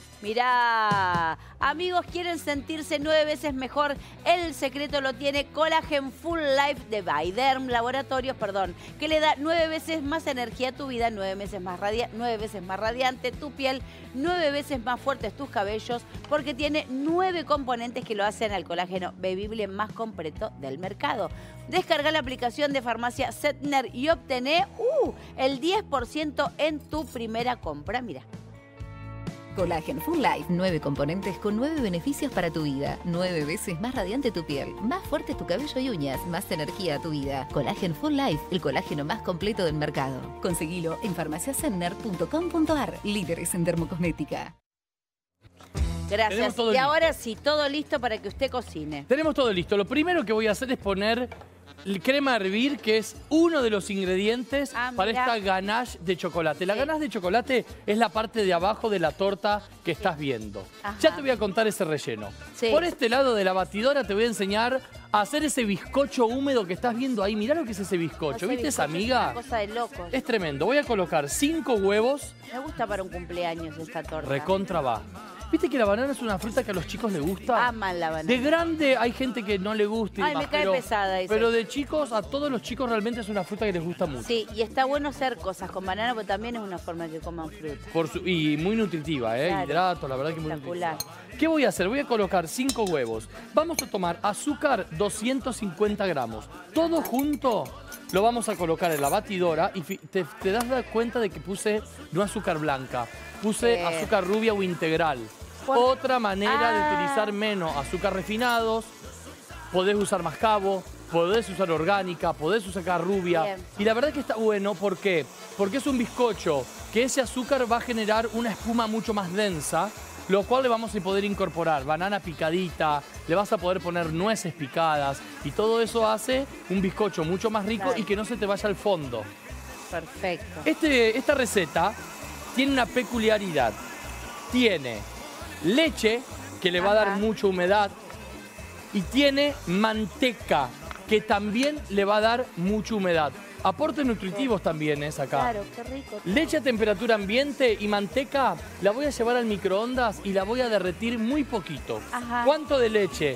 Amigos, ¿quieren sentirse 9 veces mejor? El secreto lo tiene Collagen Full Life de Byderm Laboratorios, que le da 9 veces más energía a tu vida, 9 veces más radiante tu piel, 9 veces más fuertes tus cabellos, porque tiene 9 componentes que lo hacen al colágeno bebible más completo del mercado. Descarga la aplicación de Farmacia Setner y obtené el 10% en tu primera compra. Mira. Collagen Full Life, 9 componentes con 9 beneficios para tu vida. 9 veces más radiante tu piel, más fuerte tu cabello y uñas, más energía a tu vida. Collagen Full Life, el colágeno más completo del mercado. Conseguilo en farmaciasemner.com.ar, líderes en dermocosmética. Gracias. Y ahora sí, todo listo para que usted cocine. Tenemos todo listo. Lo primero que voy a hacer es poner crema a hervir, que es uno de los ingredientes para esta ganache de chocolate. La ganache de chocolate es la parte de abajo de la torta que estás viendo. Ajá. Ya te voy a contar ese relleno. Sí. Por este lado de la batidora te voy a enseñar a hacer ese bizcocho húmedo que estás viendo ahí. Mirá lo que es ese bizcocho. ¿Viste esa amiga? Es una cosa de locos. Es tremendo. Voy a colocar 5 huevos. Me gusta para un cumpleaños esta torta. Recontra va. ¿Viste que la banana es una fruta que a los chicos les gusta? Aman la banana. De grande hay gente que no le gusta y demás, me cae pesada esa. pero de chicos, a todos los chicos realmente es una fruta que les gusta mucho. Sí, y está bueno hacer cosas con banana, porque también es una forma de que coman fruta. Y muy nutritiva, ¿eh? Claro. Hidrato, la verdad que muy nutritiva. ¿Qué voy a hacer? Voy a colocar 5 huevos. Vamos a tomar azúcar 250 gramos. Todo junto lo vamos a colocar en la batidora y te das cuenta de que puse no azúcar blanca, puse azúcar rubia o integral. Otra manera de utilizar menos azúcar refinados. Podés usar mascabo, podés usar orgánica, podés usar rubia. Bien. Y la verdad es que está bueno, ¿por qué? Porque es un bizcocho que ese azúcar va a generar una espuma mucho más densa, lo cual le vamos a poder incorporar banana picadita, le vas a poder poner nueces picadas y todo eso hace un bizcocho mucho más rico y que no se te vaya al fondo. Perfecto. Esta receta tiene una peculiaridad. Tiene leche, que le va a dar mucha humedad, y tiene manteca, que también le va a dar mucha humedad. Aportes nutritivos también es acá. Claro, qué rico. Leche a temperatura ambiente y manteca la voy a llevar al microondas y la voy a derretir muy poquito. Ajá. ¿Cuánto de leche?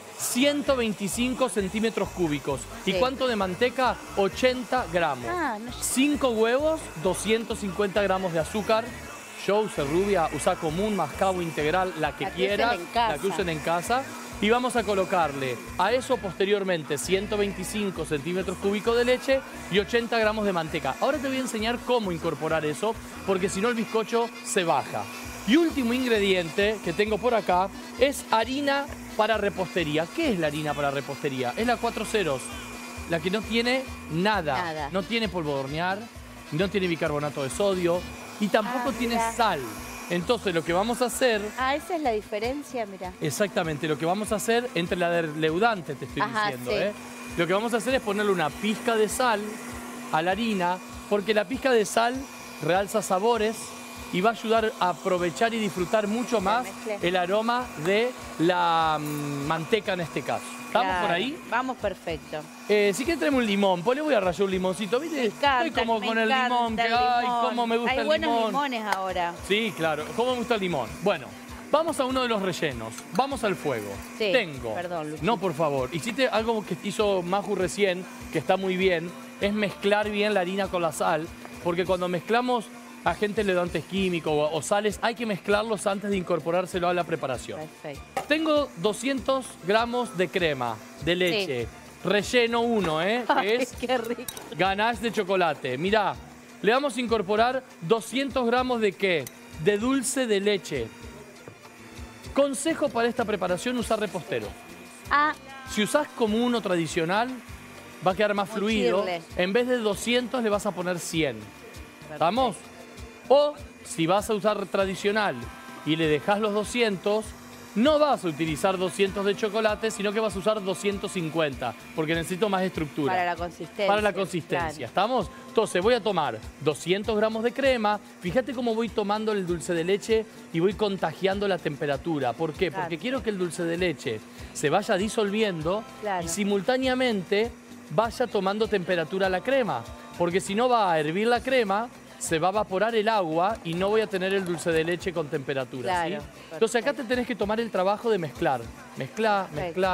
125 centímetros cúbicos. ¿Y cuánto de manteca? 80 gramos. 5 huevos, 250 gramos de azúcar. Yo usé rubia, usa común, mascabo integral, la que quieras, la que usen en casa. Y vamos a colocarle a eso posteriormente 125 centímetros cúbicos de leche y 80 gramos de manteca. Ahora te voy a enseñar cómo incorporar eso, porque si no el bizcocho se baja. Y último ingrediente que tengo por acá es harina para repostería. ¿Qué es la harina para repostería? Es la 4 ceros. la que no tiene nada. No tiene polvo de hornear, no tiene bicarbonato de sodio y tampoco tiene sal. Entonces lo que vamos a hacer... esa es la diferencia, mira. Exactamente, lo que vamos a hacer entre la de leudante, te estoy diciendo, sí. Lo que vamos a hacer es ponerle una pizca de sal a la harina, porque la pizca de sal realza sabores y va a ayudar a aprovechar y disfrutar mucho más el aroma de la manteca en este caso. ¿Estamos por ahí? Vamos perfecto. Si quieres traemos un limón, pues le voy a rallar un limoncito, ¿viste? Estoy como con el limón, que ay, cómo me gusta el limón. Hay buenos limones ahora. Sí, claro, cómo me gusta el limón. Bueno, vamos a uno de los rellenos, vamos al fuego. Sí, tengo, perdón, Luchito. no, por favor, hiciste algo que hizo Maju recién, que está muy bien, es mezclar bien la harina con la sal, porque cuando mezclamos a gente leudante químico o sales, hay que mezclarlos antes de incorporárselo a la preparación. Perfecto. Tengo 200 gramos de crema de leche. Sí. Relleno 1, que es qué rico. ganache de chocolate. Mirá, le vamos a incorporar 200 gramos de ¿qué? De dulce de leche. Consejo para esta preparación, usar repostero. Si usás como uno tradicional, va a quedar más fluido. Chirle. En vez de 200 le vas a poner 100. ¿Estamos? O si vas a usar tradicional y le dejas los 200, no vas a utilizar 200 de chocolate, sino que vas a usar 250, porque necesito más estructura. Para la consistencia. Para la consistencia, claro. ¿Estamos? Entonces voy a tomar 200 gramos de crema. Fíjate cómo voy tomando el dulce de leche y voy contagiando la temperatura. ¿Por qué? Claro. Porque quiero que el dulce de leche se vaya disolviendo y simultáneamente vaya tomando temperatura la crema. Porque si no va a hervir la crema, se va a evaporar el agua y no voy a tener el dulce de leche con temperatura. Claro, ¿sí? Entonces acá te tenés que tomar el trabajo de mezclar. Mezclar.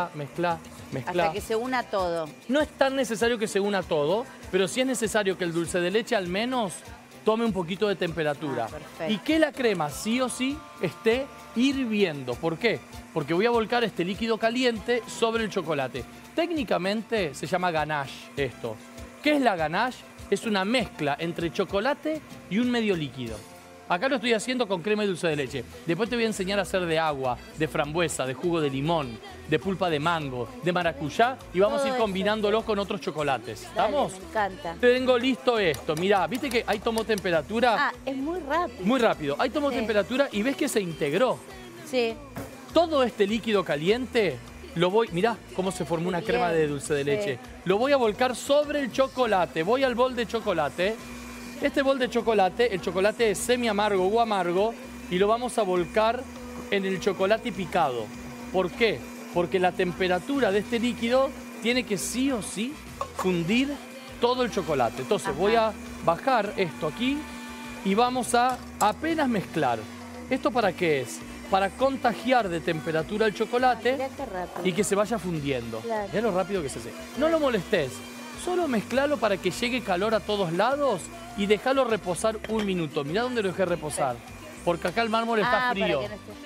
Hasta que se una todo. No es tan necesario que se una todo, pero sí es necesario que el dulce de leche al menos tome un poquito de temperatura. Y que la crema sí o sí esté hirviendo. ¿Por qué? Porque voy a volcar este líquido caliente sobre el chocolate. Técnicamente se llama ganache esto. ¿Qué es la ganache? Es una mezcla entre chocolate y un medio líquido. Acá lo estoy haciendo con crema y dulce de leche. Después te voy a enseñar a hacer de agua, de frambuesa, de jugo de limón, de pulpa de mango, de maracuyá y vamos a ir combinándolos con otros chocolates. ¿Estamos? Dale, me encanta. Tengo listo esto. Mirá, ¿viste que ahí tomó temperatura? Es muy rápido. Muy rápido. Ahí tomó temperatura y ves que se integró. Sí. Todo este líquido caliente lo voy... Mirá cómo se formó una crema de dulce de leche. Lo voy a volcar sobre el chocolate. Voy al bol de chocolate. Este bol de chocolate, el chocolate es semi amargo o amargo y lo vamos a volcar en el chocolate picado. ¿Por qué? Porque la temperatura de este líquido tiene que sí o sí fundir todo el chocolate. Entonces voy a bajar esto aquí y vamos a apenas mezclar. ¿Esto para qué es? Para contagiar de temperatura el chocolate y que se vaya fundiendo. Claro. Mirá lo rápido que se hace. No lo molestes, solo mezclalo para que llegue calor a todos lados y déjalo reposar un minuto. Mirá dónde lo dejé reposar, porque acá el mármol está frío.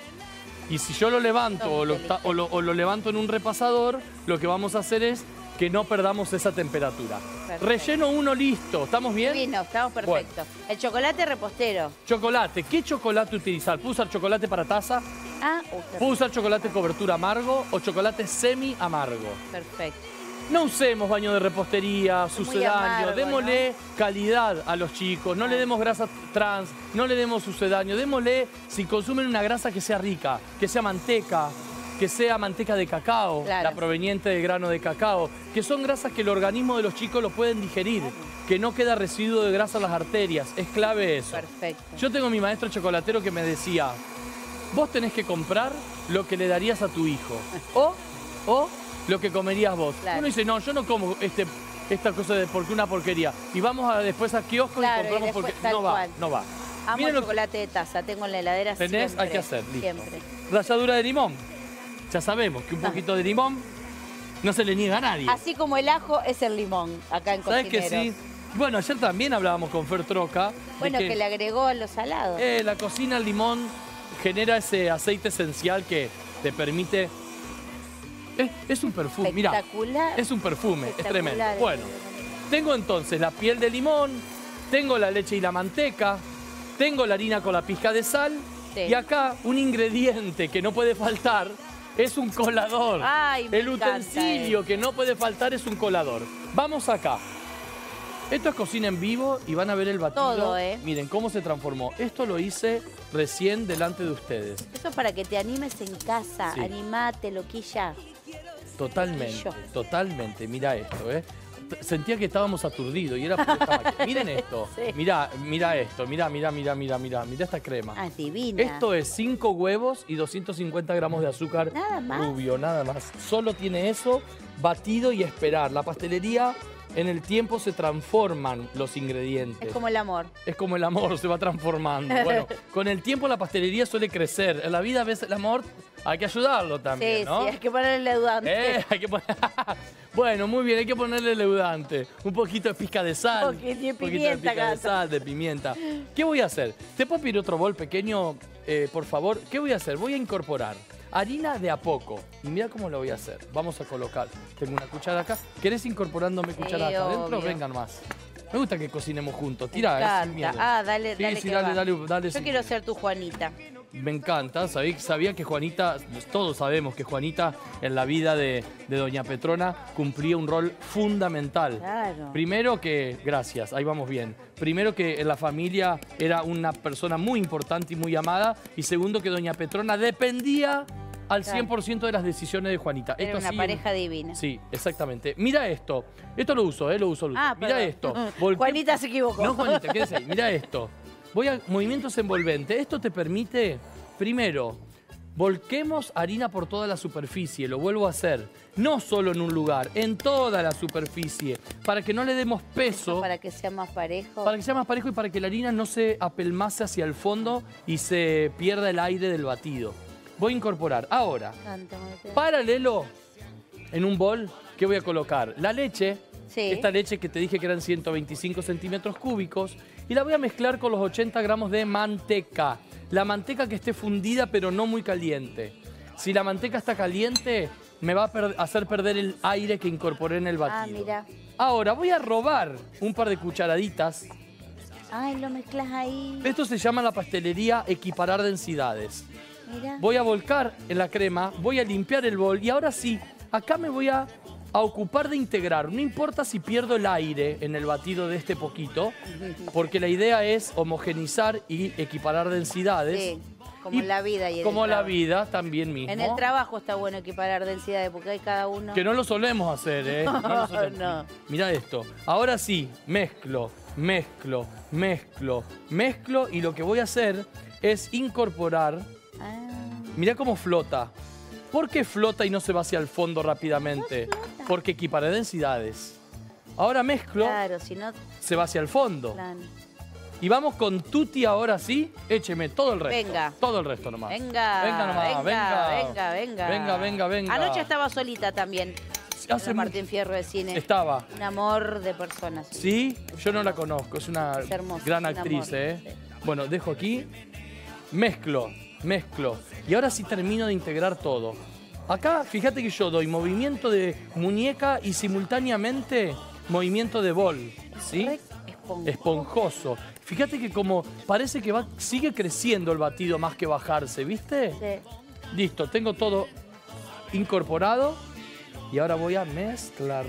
Y si yo lo levanto o lo levanto en un repasador, lo que vamos a hacer es que no perdamos esa temperatura. Perfecto. Relleno 1 listo, ¿estamos bien? Sí, no, estamos perfectos. Bueno. El chocolate repostero. Chocolate, ¿qué chocolate utilizar? ¿Puedo usar chocolate para taza? ¿Puedo usar chocolate cobertura amargo o chocolate semi amargo? Perfecto. No usemos baño de repostería, sucedáneo, démosle calidad a los chicos, no le demos grasa trans, no le demos sucedáneo, démosle, si consumen una grasa que sea rica, que sea manteca de cacao, la proveniente del grano de cacao, que son grasas que el organismo de los chicos lo pueden digerir, que no queda residuo de grasa en las arterias, es clave eso. Perfecto. Yo tengo mi maestro chocolatero que me decía, vos tenés que comprar lo que le darías a tu hijo, o lo que comerías vos. Claro. Uno dice, no, yo no como esta cosa porque una porquería. Y vamos después a kiosco y compramos porque no va. Amo el chocolate de taza, tengo en la heladera ¿tenés? Siempre. Hay que hacer, listo. Siempre. Ralladura de limón. Ya sabemos que un poquito de limón no se le niega a nadie. Así como el ajo es el limón, acá en Cocineros. ¿Sabés que sí? Bueno, ayer también hablábamos con Fer Troca. Bueno, que le agregó a los salados. La cocina, el limón genera ese aceite esencial que te permite... Es un perfume, mirá. Espectacular. Es un perfume, es tremendo. Bueno, tengo entonces la piel de limón, tengo la leche y la manteca, tengo la harina con la pizca de sal y acá un ingrediente que no puede faltar es un colador. Ay, el utensilio que no puede faltar es un colador. Vamos acá. Esto es cocina en vivo y van a ver el batido. Todo, Miren cómo se transformó. Esto lo hice recién delante de ustedes. Eso es para que te animes en casa. Sí. Animate, loquilla. Totalmente, totalmente. Mira esto, Sentía que estábamos aturdidos y era por esta máquina. Miren esto. Sí. Mira esto. Mira esta crema. Ah, es divina. Esto es 5 huevos y 250 gramos de azúcar rubio, nada más. Solo tiene eso, batido y esperar. La pastelería, en el tiempo se transforman los ingredientes. Es como el amor. Es como el amor, se va transformando. Bueno, con el tiempo la pastelería suele crecer. En la vida a veces el amor hay que ayudarlo también, ¿no? Sí, hay que ponerle leudante. Hay que Bueno, muy bien, hay que ponerle leudante. Un poquito de pizca de sal. Un poquito de de pimienta, pizca de sal, de pimienta. ¿Qué voy a hacer? ¿Te puedo pedir otro bol pequeño, por favor? ¿Qué voy a hacer? Voy a incorporar harina de a poco. Y mira cómo lo voy a hacer. Vamos a colocar. Tengo una cuchara acá. ¿Querés incorporándome cuchara acá adentro? Vengan más. Me gusta que cocinemos juntos. Tira, sin miedo. Dale, sí, dale. Sí, que dale. Yo quiero ser tu Juanita. Me encanta. Sabía que Juanita, todos sabemos que Juanita en la vida de Doña Petrona cumplía un rol fundamental. Claro. Primero que, gracias, ahí vamos bien. Primero que en la familia era una persona muy importante y muy amada. Y segundo que Doña Petrona dependía al 100% de las decisiones de Juanita. Era una pareja divina. Sí, exactamente. Mira esto. Esto lo uso. Mira esto. Juanita se equivocó. No, Juanita, quédese ahí. Mira esto. Voy a movimientos envolventes. Esto te permite, primero, volquemos harina por toda la superficie. Lo vuelvo a hacer. No solo en un lugar, en toda la superficie. Para que no le demos peso. Para que sea más parejo. Para que sea más parejo y para que la harina no se apelmace hacia el fondo y se pierda el aire del batido. Voy a incorporar. Ahora, paralelo, en un bol, ¿qué voy a colocar? La leche. Sí. Esta leche que te dije que eran 125 centímetros cúbicos. Y la voy a mezclar con los 80 gramos de manteca. La manteca que esté fundida pero no muy caliente. Si la manteca está caliente, me va a hacer perder el aire que incorporé en el batido. Mira. Ahora, voy a robar un par de cucharaditas. Ay, lo mezclas ahí. Esto se llama la pastelería equiparar densidades. Mira. Voy a volcar en la crema, voy a limpiar el bol y ahora sí, acá me voy a ocupar de integrar. No importa si pierdo el aire en el batido de este poquito, porque la idea es homogenizar y equiparar densidades. Sí, como la vida. Como la vida también mismo. En el trabajo está bueno equiparar densidades, porque hay cada uno... Que no lo solemos hacer, ¿eh? No. Mirá esto. Ahora sí, mezclo y lo que voy a hacer es incorporar... Mirá cómo flota. ¿Por qué flota y no se va hacia el fondo rápidamente? Porque equiparé densidades. Ahora mezclo, claro, si no... se va hacia el fondo. Claro. Y vamos con tutti ahora sí. Écheme todo el resto. Venga. Todo el resto nomás. Venga. Venga. Anoche estaba solita también. Hace Martín Fierro de cine. Estaba. Un amor de personas. ¿Sí? Yo no la conozco. Es una gran actriz, ¿eh? Sí. Bueno, dejo aquí. Mezclo. Y ahora sí termino de integrar todo. Acá, fíjate que yo doy movimiento de muñeca y simultáneamente movimiento de bol, ¿sí? Esponjoso. Fíjate que como parece que sigue creciendo el batido más que bajarse, ¿viste? Sí. Listo, tengo todo incorporado y ahora voy a mezclar.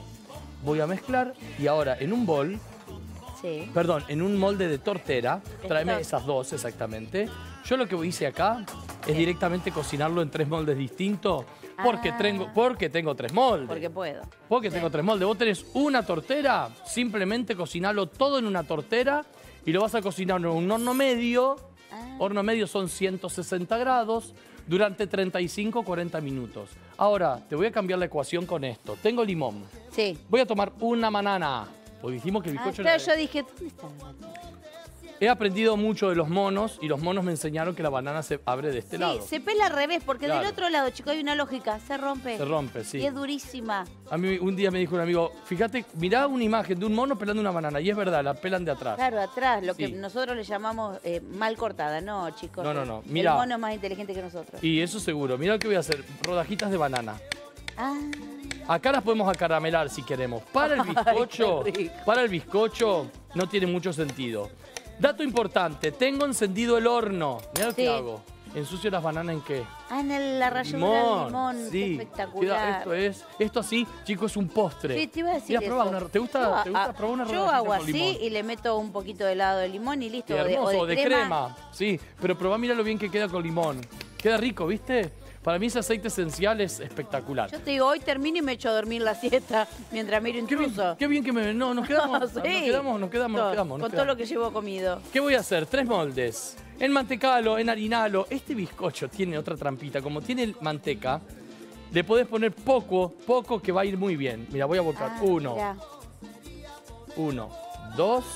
Y ahora en un bol, en un molde de tortera, tráeme esas dos exactamente. Yo lo que hice acá es directamente cocinarlo en 3 moldes distintos porque tengo 3 moldes. Porque puedo. Porque tengo 3 moldes. Vos tenés una tortera, simplemente cocinarlo todo en una tortera y lo vas a cocinar en un horno medio. Horno medio son 160 grados durante 35-40 minutos. Ahora, te voy a cambiar la ecuación con esto. Tengo limón. Sí. Voy a tomar una banana. Porque dijimos que el bizcocho... Claro, yo dije, ¿dónde está la banana? He aprendido mucho de los monos y los monos me enseñaron que la banana se abre de este lado. Sí, se pela al revés, porque del otro lado, chicos, hay una lógica. Se rompe. Se rompe, sí. Y es durísima. A mí un día me dijo un amigo, fíjate, mirá una imagen de un mono pelando una banana. Y es verdad, la pelan de atrás. Claro, atrás, lo que nosotros le llamamos mal cortada. No, chicos. No. Mirá. El mono es más inteligente que nosotros. Y eso seguro. Mirá lo que voy a hacer. Rodajitas de banana. Acá las podemos acaramelar si queremos. Para el bizcocho no tiene mucho sentido. Dato importante, tengo encendido el horno. Mirá lo que hago. ¿Ensucio las bananas en qué? Ah, en la ralladura del limón. Sí. Qué espectacular. Esto así, chicos, es un postre. Sí, te iba a decir Mira, probá eso. ¿te gusta probar una Yo rodajita hago con así limón? y le meto un poquito de helado de limón y listo. Qué hermoso, o de crema. Sí, pero probá, mira lo bien que queda con limón. Queda rico, ¿viste? Para mí ese aceite esencial es espectacular. Yo te digo, hoy termino y me echo a dormir la siesta mientras miro Intruso. Qué bien que me... No, nos quedamos, Sí. nos quedamos. Con todo lo que llevo comido. ¿Qué voy a hacer? 3 moldes. Enmantecalo, enharinalo. Este bizcocho tiene otra trampita. Como tiene manteca, le podés poner poco que va a ir muy bien. Mira, voy a volcar. Mirá. 1, 2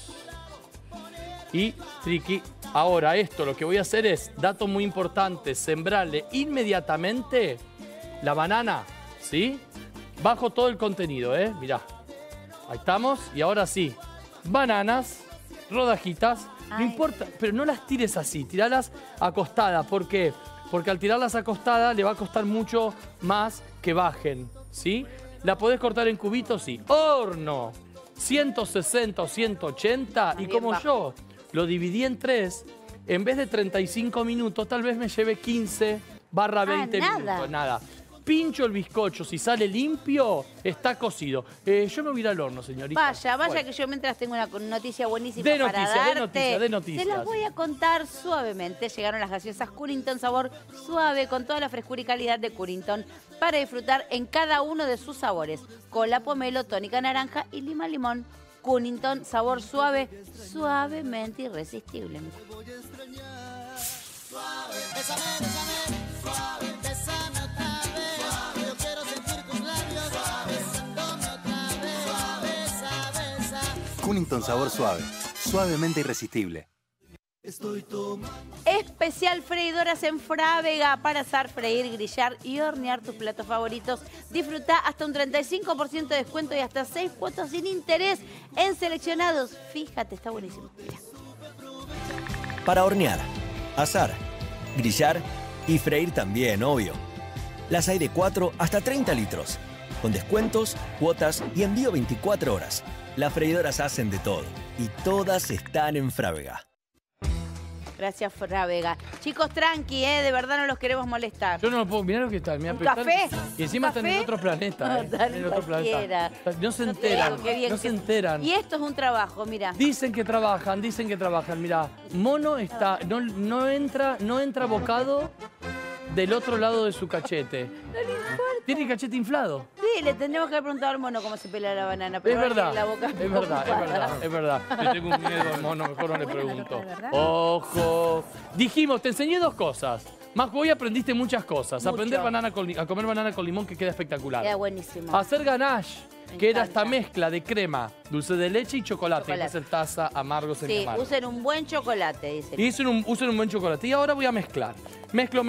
y triqui. Ahora esto, lo que voy a hacer es, dato muy importante, sembrarle inmediatamente la banana, ¿sí? Bajo todo el contenido, Mirá. Ahí estamos. Y ahora sí, bananas, rodajitas. No importa, pero no las tires así, tiralas acostadas. ¿Por qué? Porque al tirarlas acostadas le va a costar mucho más que bajen, ¿sí? ¿La podés cortar en cubitos? Sí. Horno, 160 o 180. Y como yo lo dividí en 3, en vez de 35 minutos, tal vez me lleve 15/20 minutos. Nada. Pincho el bizcocho, si sale limpio, está cocido. Yo me voy a ir al horno, señorita. Vaya, bueno. que yo mientras tengo una noticia buenísima De para darte. de noticias. Te las voy a contar suavemente. Llegaron las gaseosas Cunnington sabor suave con toda la frescura y calidad de Cunnington para disfrutar en cada uno de sus sabores. Cola, pomelo, tónica naranja y lima limón. Cunnington sabor suave, suavemente irresistible. Cunnington sabor suave, suavemente irresistible. Especial freidoras en Frávega para asar, freír, grillar y hornear tus platos favoritos. Disfruta hasta un 35% de descuento y hasta 6 cuotas sin interés en seleccionados. Fíjate, está buenísimo. Mira. Para hornear, asar, grillar y freír también, obvio. Las hay de 4 hasta 30 litros, con descuentos, cuotas y envío 24 horas. Las freidoras hacen de todo y todas están en Frávega. Gracias, Frávega. Chicos, tranqui, de verdad no los queremos molestar. Yo no lo puedo, mirá lo que está. Mirá, ¿Un café? Y encima están en otro planeta. En otro planeta. No se enteran, no se enteran. Y esto es un trabajo, mira. Dicen que trabajan. Mirá, Mono está, no entra bocado del otro lado de su cachete. No le importa. Tiene el cachete inflado. Sí, le tendremos que haber preguntado al mono cómo se pela la banana. Pero Es verdad, la boca es verdad. Yo tengo un miedo al mono, mejor no le pregunto. Ojo. Dijimos, te enseñé 2 cosas. Más que hoy aprendiste muchas cosas. Aprender a comer banana con limón, que queda espectacular. Queda buenísimo. Hacer ganache, que era esta mezcla de crema, dulce de leche y chocolate. Que es el taza amargo semi-amargo. Usen un buen chocolate, dice. Y usen un buen chocolate. Y ahora voy a mezclar. Mezclo.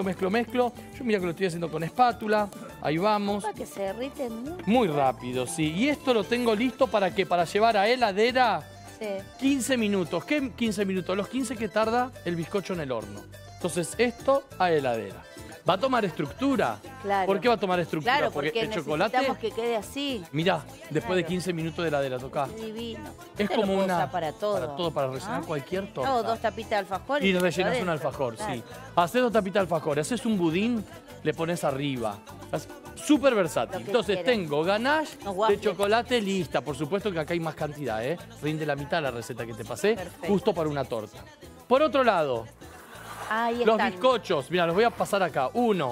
Yo mira que lo estoy haciendo con espátula. Ahí vamos. Para que se derrite muy rápido, sí. Y esto lo tengo listo para ¿qué? Para llevar a heladera 15 minutos. ¿Qué 15 minutos? Los 15 que tarda el bizcocho en el horno. Entonces esto a heladera. Va a tomar estructura. Claro. ¿Por qué va a tomar estructura? Claro, porque el chocolate... necesitamos que quede así. Mirá, después de 15 minutos de heladera, tocá. Divino. Es como una... para todo. Para rellenar cualquier torta. No, 2 tapitas de alfajor. Y rellenas un alfajor, sí. Haces 2 tapitas de alfajor, haces un budín, le pones arriba. Súper versátil. Entonces tengo ganache de chocolate lista. Por supuesto que acá hay más cantidad, Rinde la mitad la receta que te pasé. Perfecto. Justo para una torta. Por otro lado, los bizcochos. Mira, los voy a pasar acá. 1,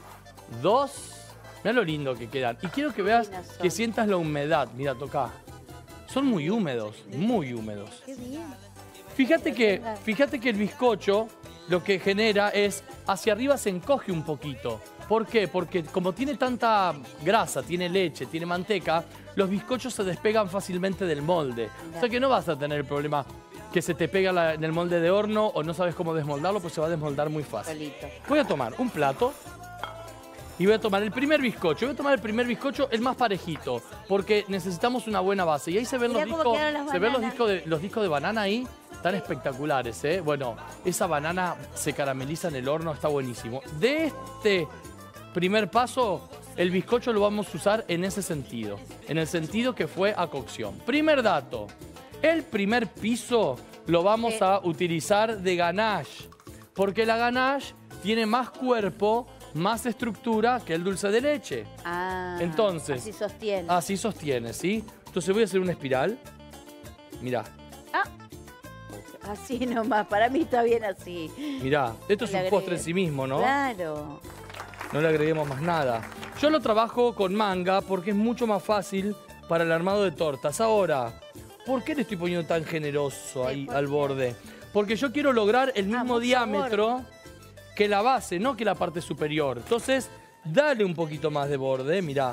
2. Mira lo lindo que quedan. Y quiero que veas, que sientas la humedad. Mira, toca. Son muy húmedos, muy húmedos. Qué bien. Fíjate que el bizcocho lo que genera es, hacia arriba se encoge un poquito. ¿Por qué? Porque como tiene tanta grasa, tiene leche, tiene manteca, los bizcochos se despegan fácilmente del molde. O sea que no vas a tener el problema que se te pega en el molde de horno o no sabes cómo desmoldarlo, pues se va a desmoldar muy fácil. Solito. Voy a tomar un plato y voy a tomar el primer bizcocho. Voy a tomar el primer bizcocho, el más parejito, porque necesitamos una buena base. Y ahí se ven los discos de banana ahí. Tan espectaculares, Bueno, esa banana se carameliza en el horno, está buenísimo. De este primer paso, el bizcocho lo vamos a usar en ese sentido. En el sentido que fue a cocción. Primer dato. El primer piso lo vamos a utilizar de ganache. Porque la ganache tiene más cuerpo, más estructura que el dulce de leche. Ah, entonces, así sostiene. Así sostiene, ¿sí? Entonces voy a hacer una espiral. Mirá. Ah, así nomás, para mí está bien así. Mirá, esto es un postre en sí mismo, ¿no? Claro. No le agreguemos más nada. Yo lo trabajo con manga porque es mucho más fácil para el armado de tortas. Ahora, ¿por qué le estoy poniendo tan generoso ahí al borde? Porque yo quiero lograr el mismo diámetro que la base, no que la parte superior. Entonces, dale un poquito más de borde, mirá.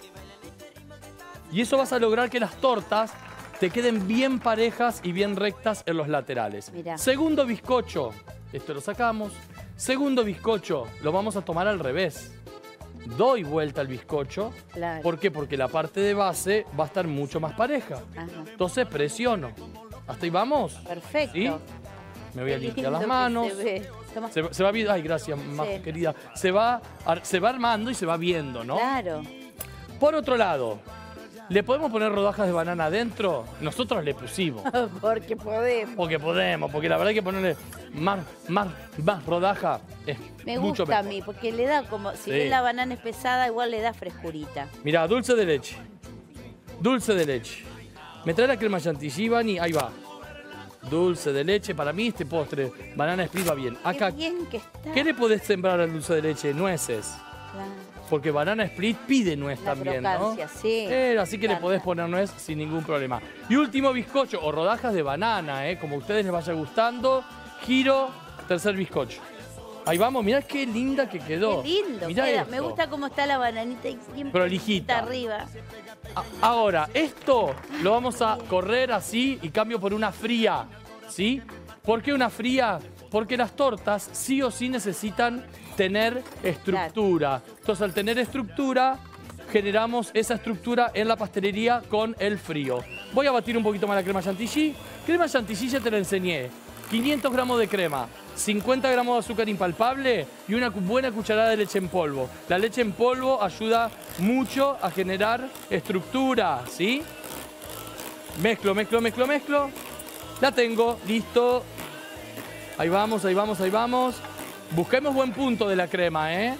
Y eso vas a lograr que las tortas te queden bien parejas y bien rectas en los laterales. Mirá. Segundo bizcocho, esto lo sacamos. Segundo bizcocho, lo vamos a tomar al revés. Doy vuelta al bizcocho. Claro. ¿Por qué? Porque la parte de base va a estar mucho más pareja. Ajá. Entonces presiono. ¿Hasta ahí vamos? Perfecto. ¿Sí? Me voy a Qué limpiar lindo las que manos. se ve. Toma. Se va viendo. Ay, gracias, más querida. Se va armando y se va viendo, ¿no? Claro. Por otro lado, ¿le podemos poner rodajas de banana adentro? Nosotros le pusimos. Porque podemos. Porque la verdad hay que ponerle más rodaja. Es Me mucho gusta a mejor. mí, porque le da como, si Sí. bien la banana es pesada, igual le da frescurita. Mirá, dulce de leche. Dulce de leche. Me trae la crema chantilly, Vani. Ahí va. Dulce de leche. Para mí este postre, banana split va bien. Acá, Qué bien que está. ¿qué le podés sembrar al dulce de leche? Nueces. Claro. Porque banana split pide nuez La también, crocancia, ¿no? sí. Así que le podés poner nuez sin ningún problema. Y último bizcocho o rodajas de banana, como a ustedes les vaya gustando. Giro, tercer bizcocho. Ahí vamos, mirá qué linda que quedó. Qué lindo. Mirá queda. esto. Me gusta cómo está la bananita y siempre Prolijita. está arriba. Ahora, esto lo vamos a correr así y cambio por una fría, ¿sí? ¿Por qué una fría? Porque las tortas sí o sí necesitan tener estructura. Entonces, al tener estructura, generamos esa estructura en la pastelería con el frío. Voy a batir un poquito más la crema chantilly. Crema chantilly ya te la enseñé. 500 gramos de crema, 50 gramos de azúcar impalpable y una buena cucharada de leche en polvo. La leche en polvo ayuda mucho a generar estructura, ¿sí? Mezclo, mezclo, mezclo, mezclo. La tengo, listo. Ahí vamos, ahí vamos, ahí vamos. Busquemos buen punto de la crema, ¿eh?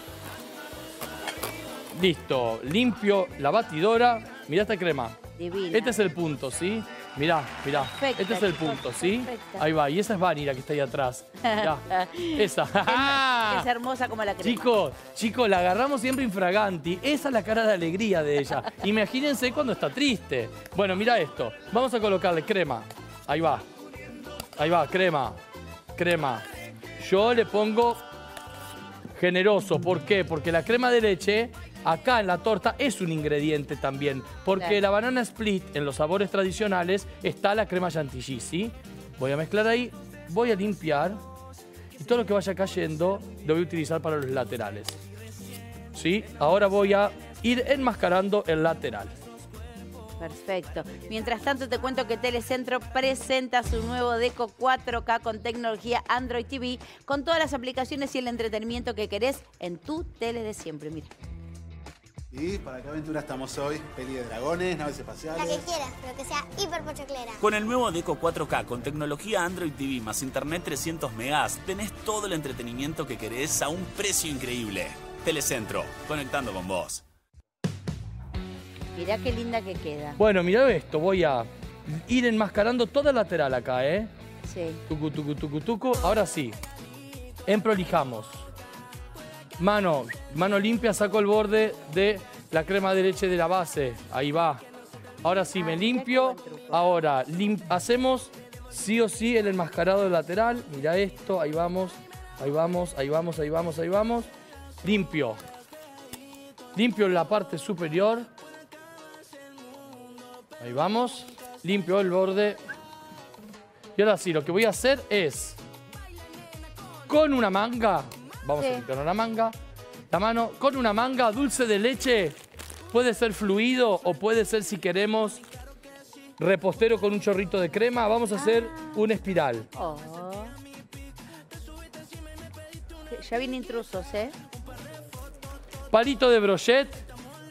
Listo, limpio la batidora. Mirá esta crema. Divina. Este es el punto, ¿sí? Mirá, mirá. Perfecta, Este es el chicos, punto, ¿sí? perfecta. Ahí va. Y esa es Vani, la que está ahí atrás. Mirá. Esa. Es hermosa como la crema. Chicos, la agarramos siempre infraganti. Esa es la cara de alegría de ella. Imagínense cuando está triste. Bueno, mira esto. Vamos a colocarle crema. Ahí va. Ahí va, crema. Crema. Yo le pongo generoso. ¿Por qué? Porque la crema de leche acá en la torta es un ingrediente también. Porque Claro. la banana split, en los sabores tradicionales, está la crema chantilly, ¿sí? Voy a mezclar ahí. Voy a limpiar. Y todo lo que vaya cayendo lo voy a utilizar para los laterales. ¿Sí? Ahora voy a ir enmascarando el lateral. Perfecto. Mientras tanto te cuento que Telecentro presenta su nuevo Deco 4K con tecnología Android TV, con todas las aplicaciones y el entretenimiento que querés en tu tele de siempre. Mira. ¿Y para qué aventura estamos hoy? ¿Peli de dragones, naves espaciales? La que quieras, pero que sea hiper pochoclera. Con el nuevo Deco 4K con tecnología Android TV más internet 300 megas, tenés todo el entretenimiento que querés a un precio increíble. Telecentro, conectando con vos. Mirá qué linda que queda. Bueno, mirá esto. Voy a ir enmascarando toda la lateral acá, ¿eh? Sí. Tucu, tucu, tucu, tucu. Ahora sí. Emprolijamos. Mano limpia, saco el borde de la crema de leche de la base. Ahí va. Ahora sí, me limpio. Ahora, hacemos sí o sí el enmascarado lateral. Mira esto, ahí vamos. Ahí vamos, ahí vamos, ahí vamos, ahí vamos. Limpio. Limpio la parte superior. Ahí vamos. Limpio el borde. Y ahora sí, lo que voy a hacer es, con una manga, vamos a limpiar una manga, la mano, con una manga, dulce de leche, puede ser fluido o puede ser, si queremos, repostero con un chorrito de crema. Vamos a hacer una espiral. Oh. Ya vienen intrusos, ¿eh? Palito de brochette,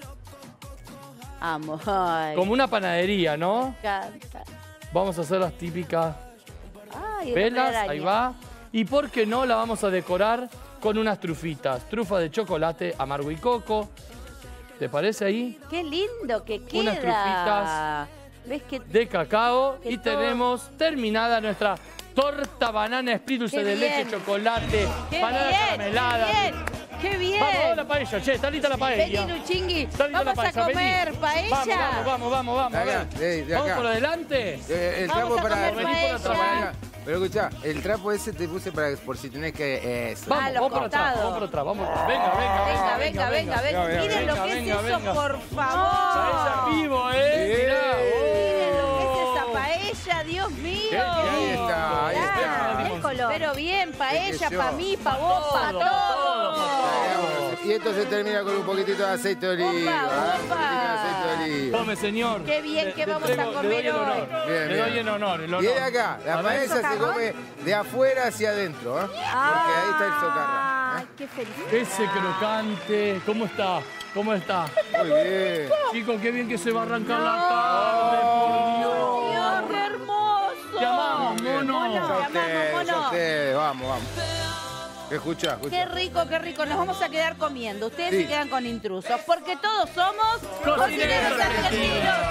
Amo. Ay, como una panadería, ¿no? me encanta. Vamos a hacer las típicas Ay, velas, una araña. ahí va. Y por qué no, la vamos a decorar con unas trufitas. Trufa de chocolate, amargo y coco. ¿Te parece ahí? ¡Qué lindo que queda! Unas trufitas ¿Ves que de cacao. que Y todo... tenemos terminada nuestra torta banana split dulce de leche, chocolate, banana caramelada. ¡Qué bien! ¡Qué bien! Vamos a la paella, che, está lista la paella. Vení, Luchingui, Está lista vamos la a comer paella. Vamos. Acá, de acá. ¿Vamos por adelante? El Vamos trapo a para... comer Vení por atrás, paella. acá. Pero escuchá, el trapo ese te puse para por si tenés que... Eso. Vamos por atrás. Venga. Miren lo que es eso, por favor. Paella en vivo, Mirá. Miren lo que es esa paella, Dios mío. Ahí está. El color. Pero bien, paella para mí, para vos, para todos. Y esto se termina con un poquitito de aceite de oliva. Tome, señor. Qué bien que vamos a comer hoy. Bien. Le doy en honor. Y de acá, la paella se come de afuera hacia adentro, porque ahí está el socarrón. Ay, qué feliz. Ese crocante. ¿Cómo está? Muy bien. Chicos, qué bien que se va a arrancar la tarde, por Dios. Dios, qué hermoso. Te amamos, mono. Ya ustedes, vamos. Escucha. Qué rico. Nos vamos a quedar comiendo. Ustedes se quedan con intrusos, porque todos somos Cocineros Argentinos.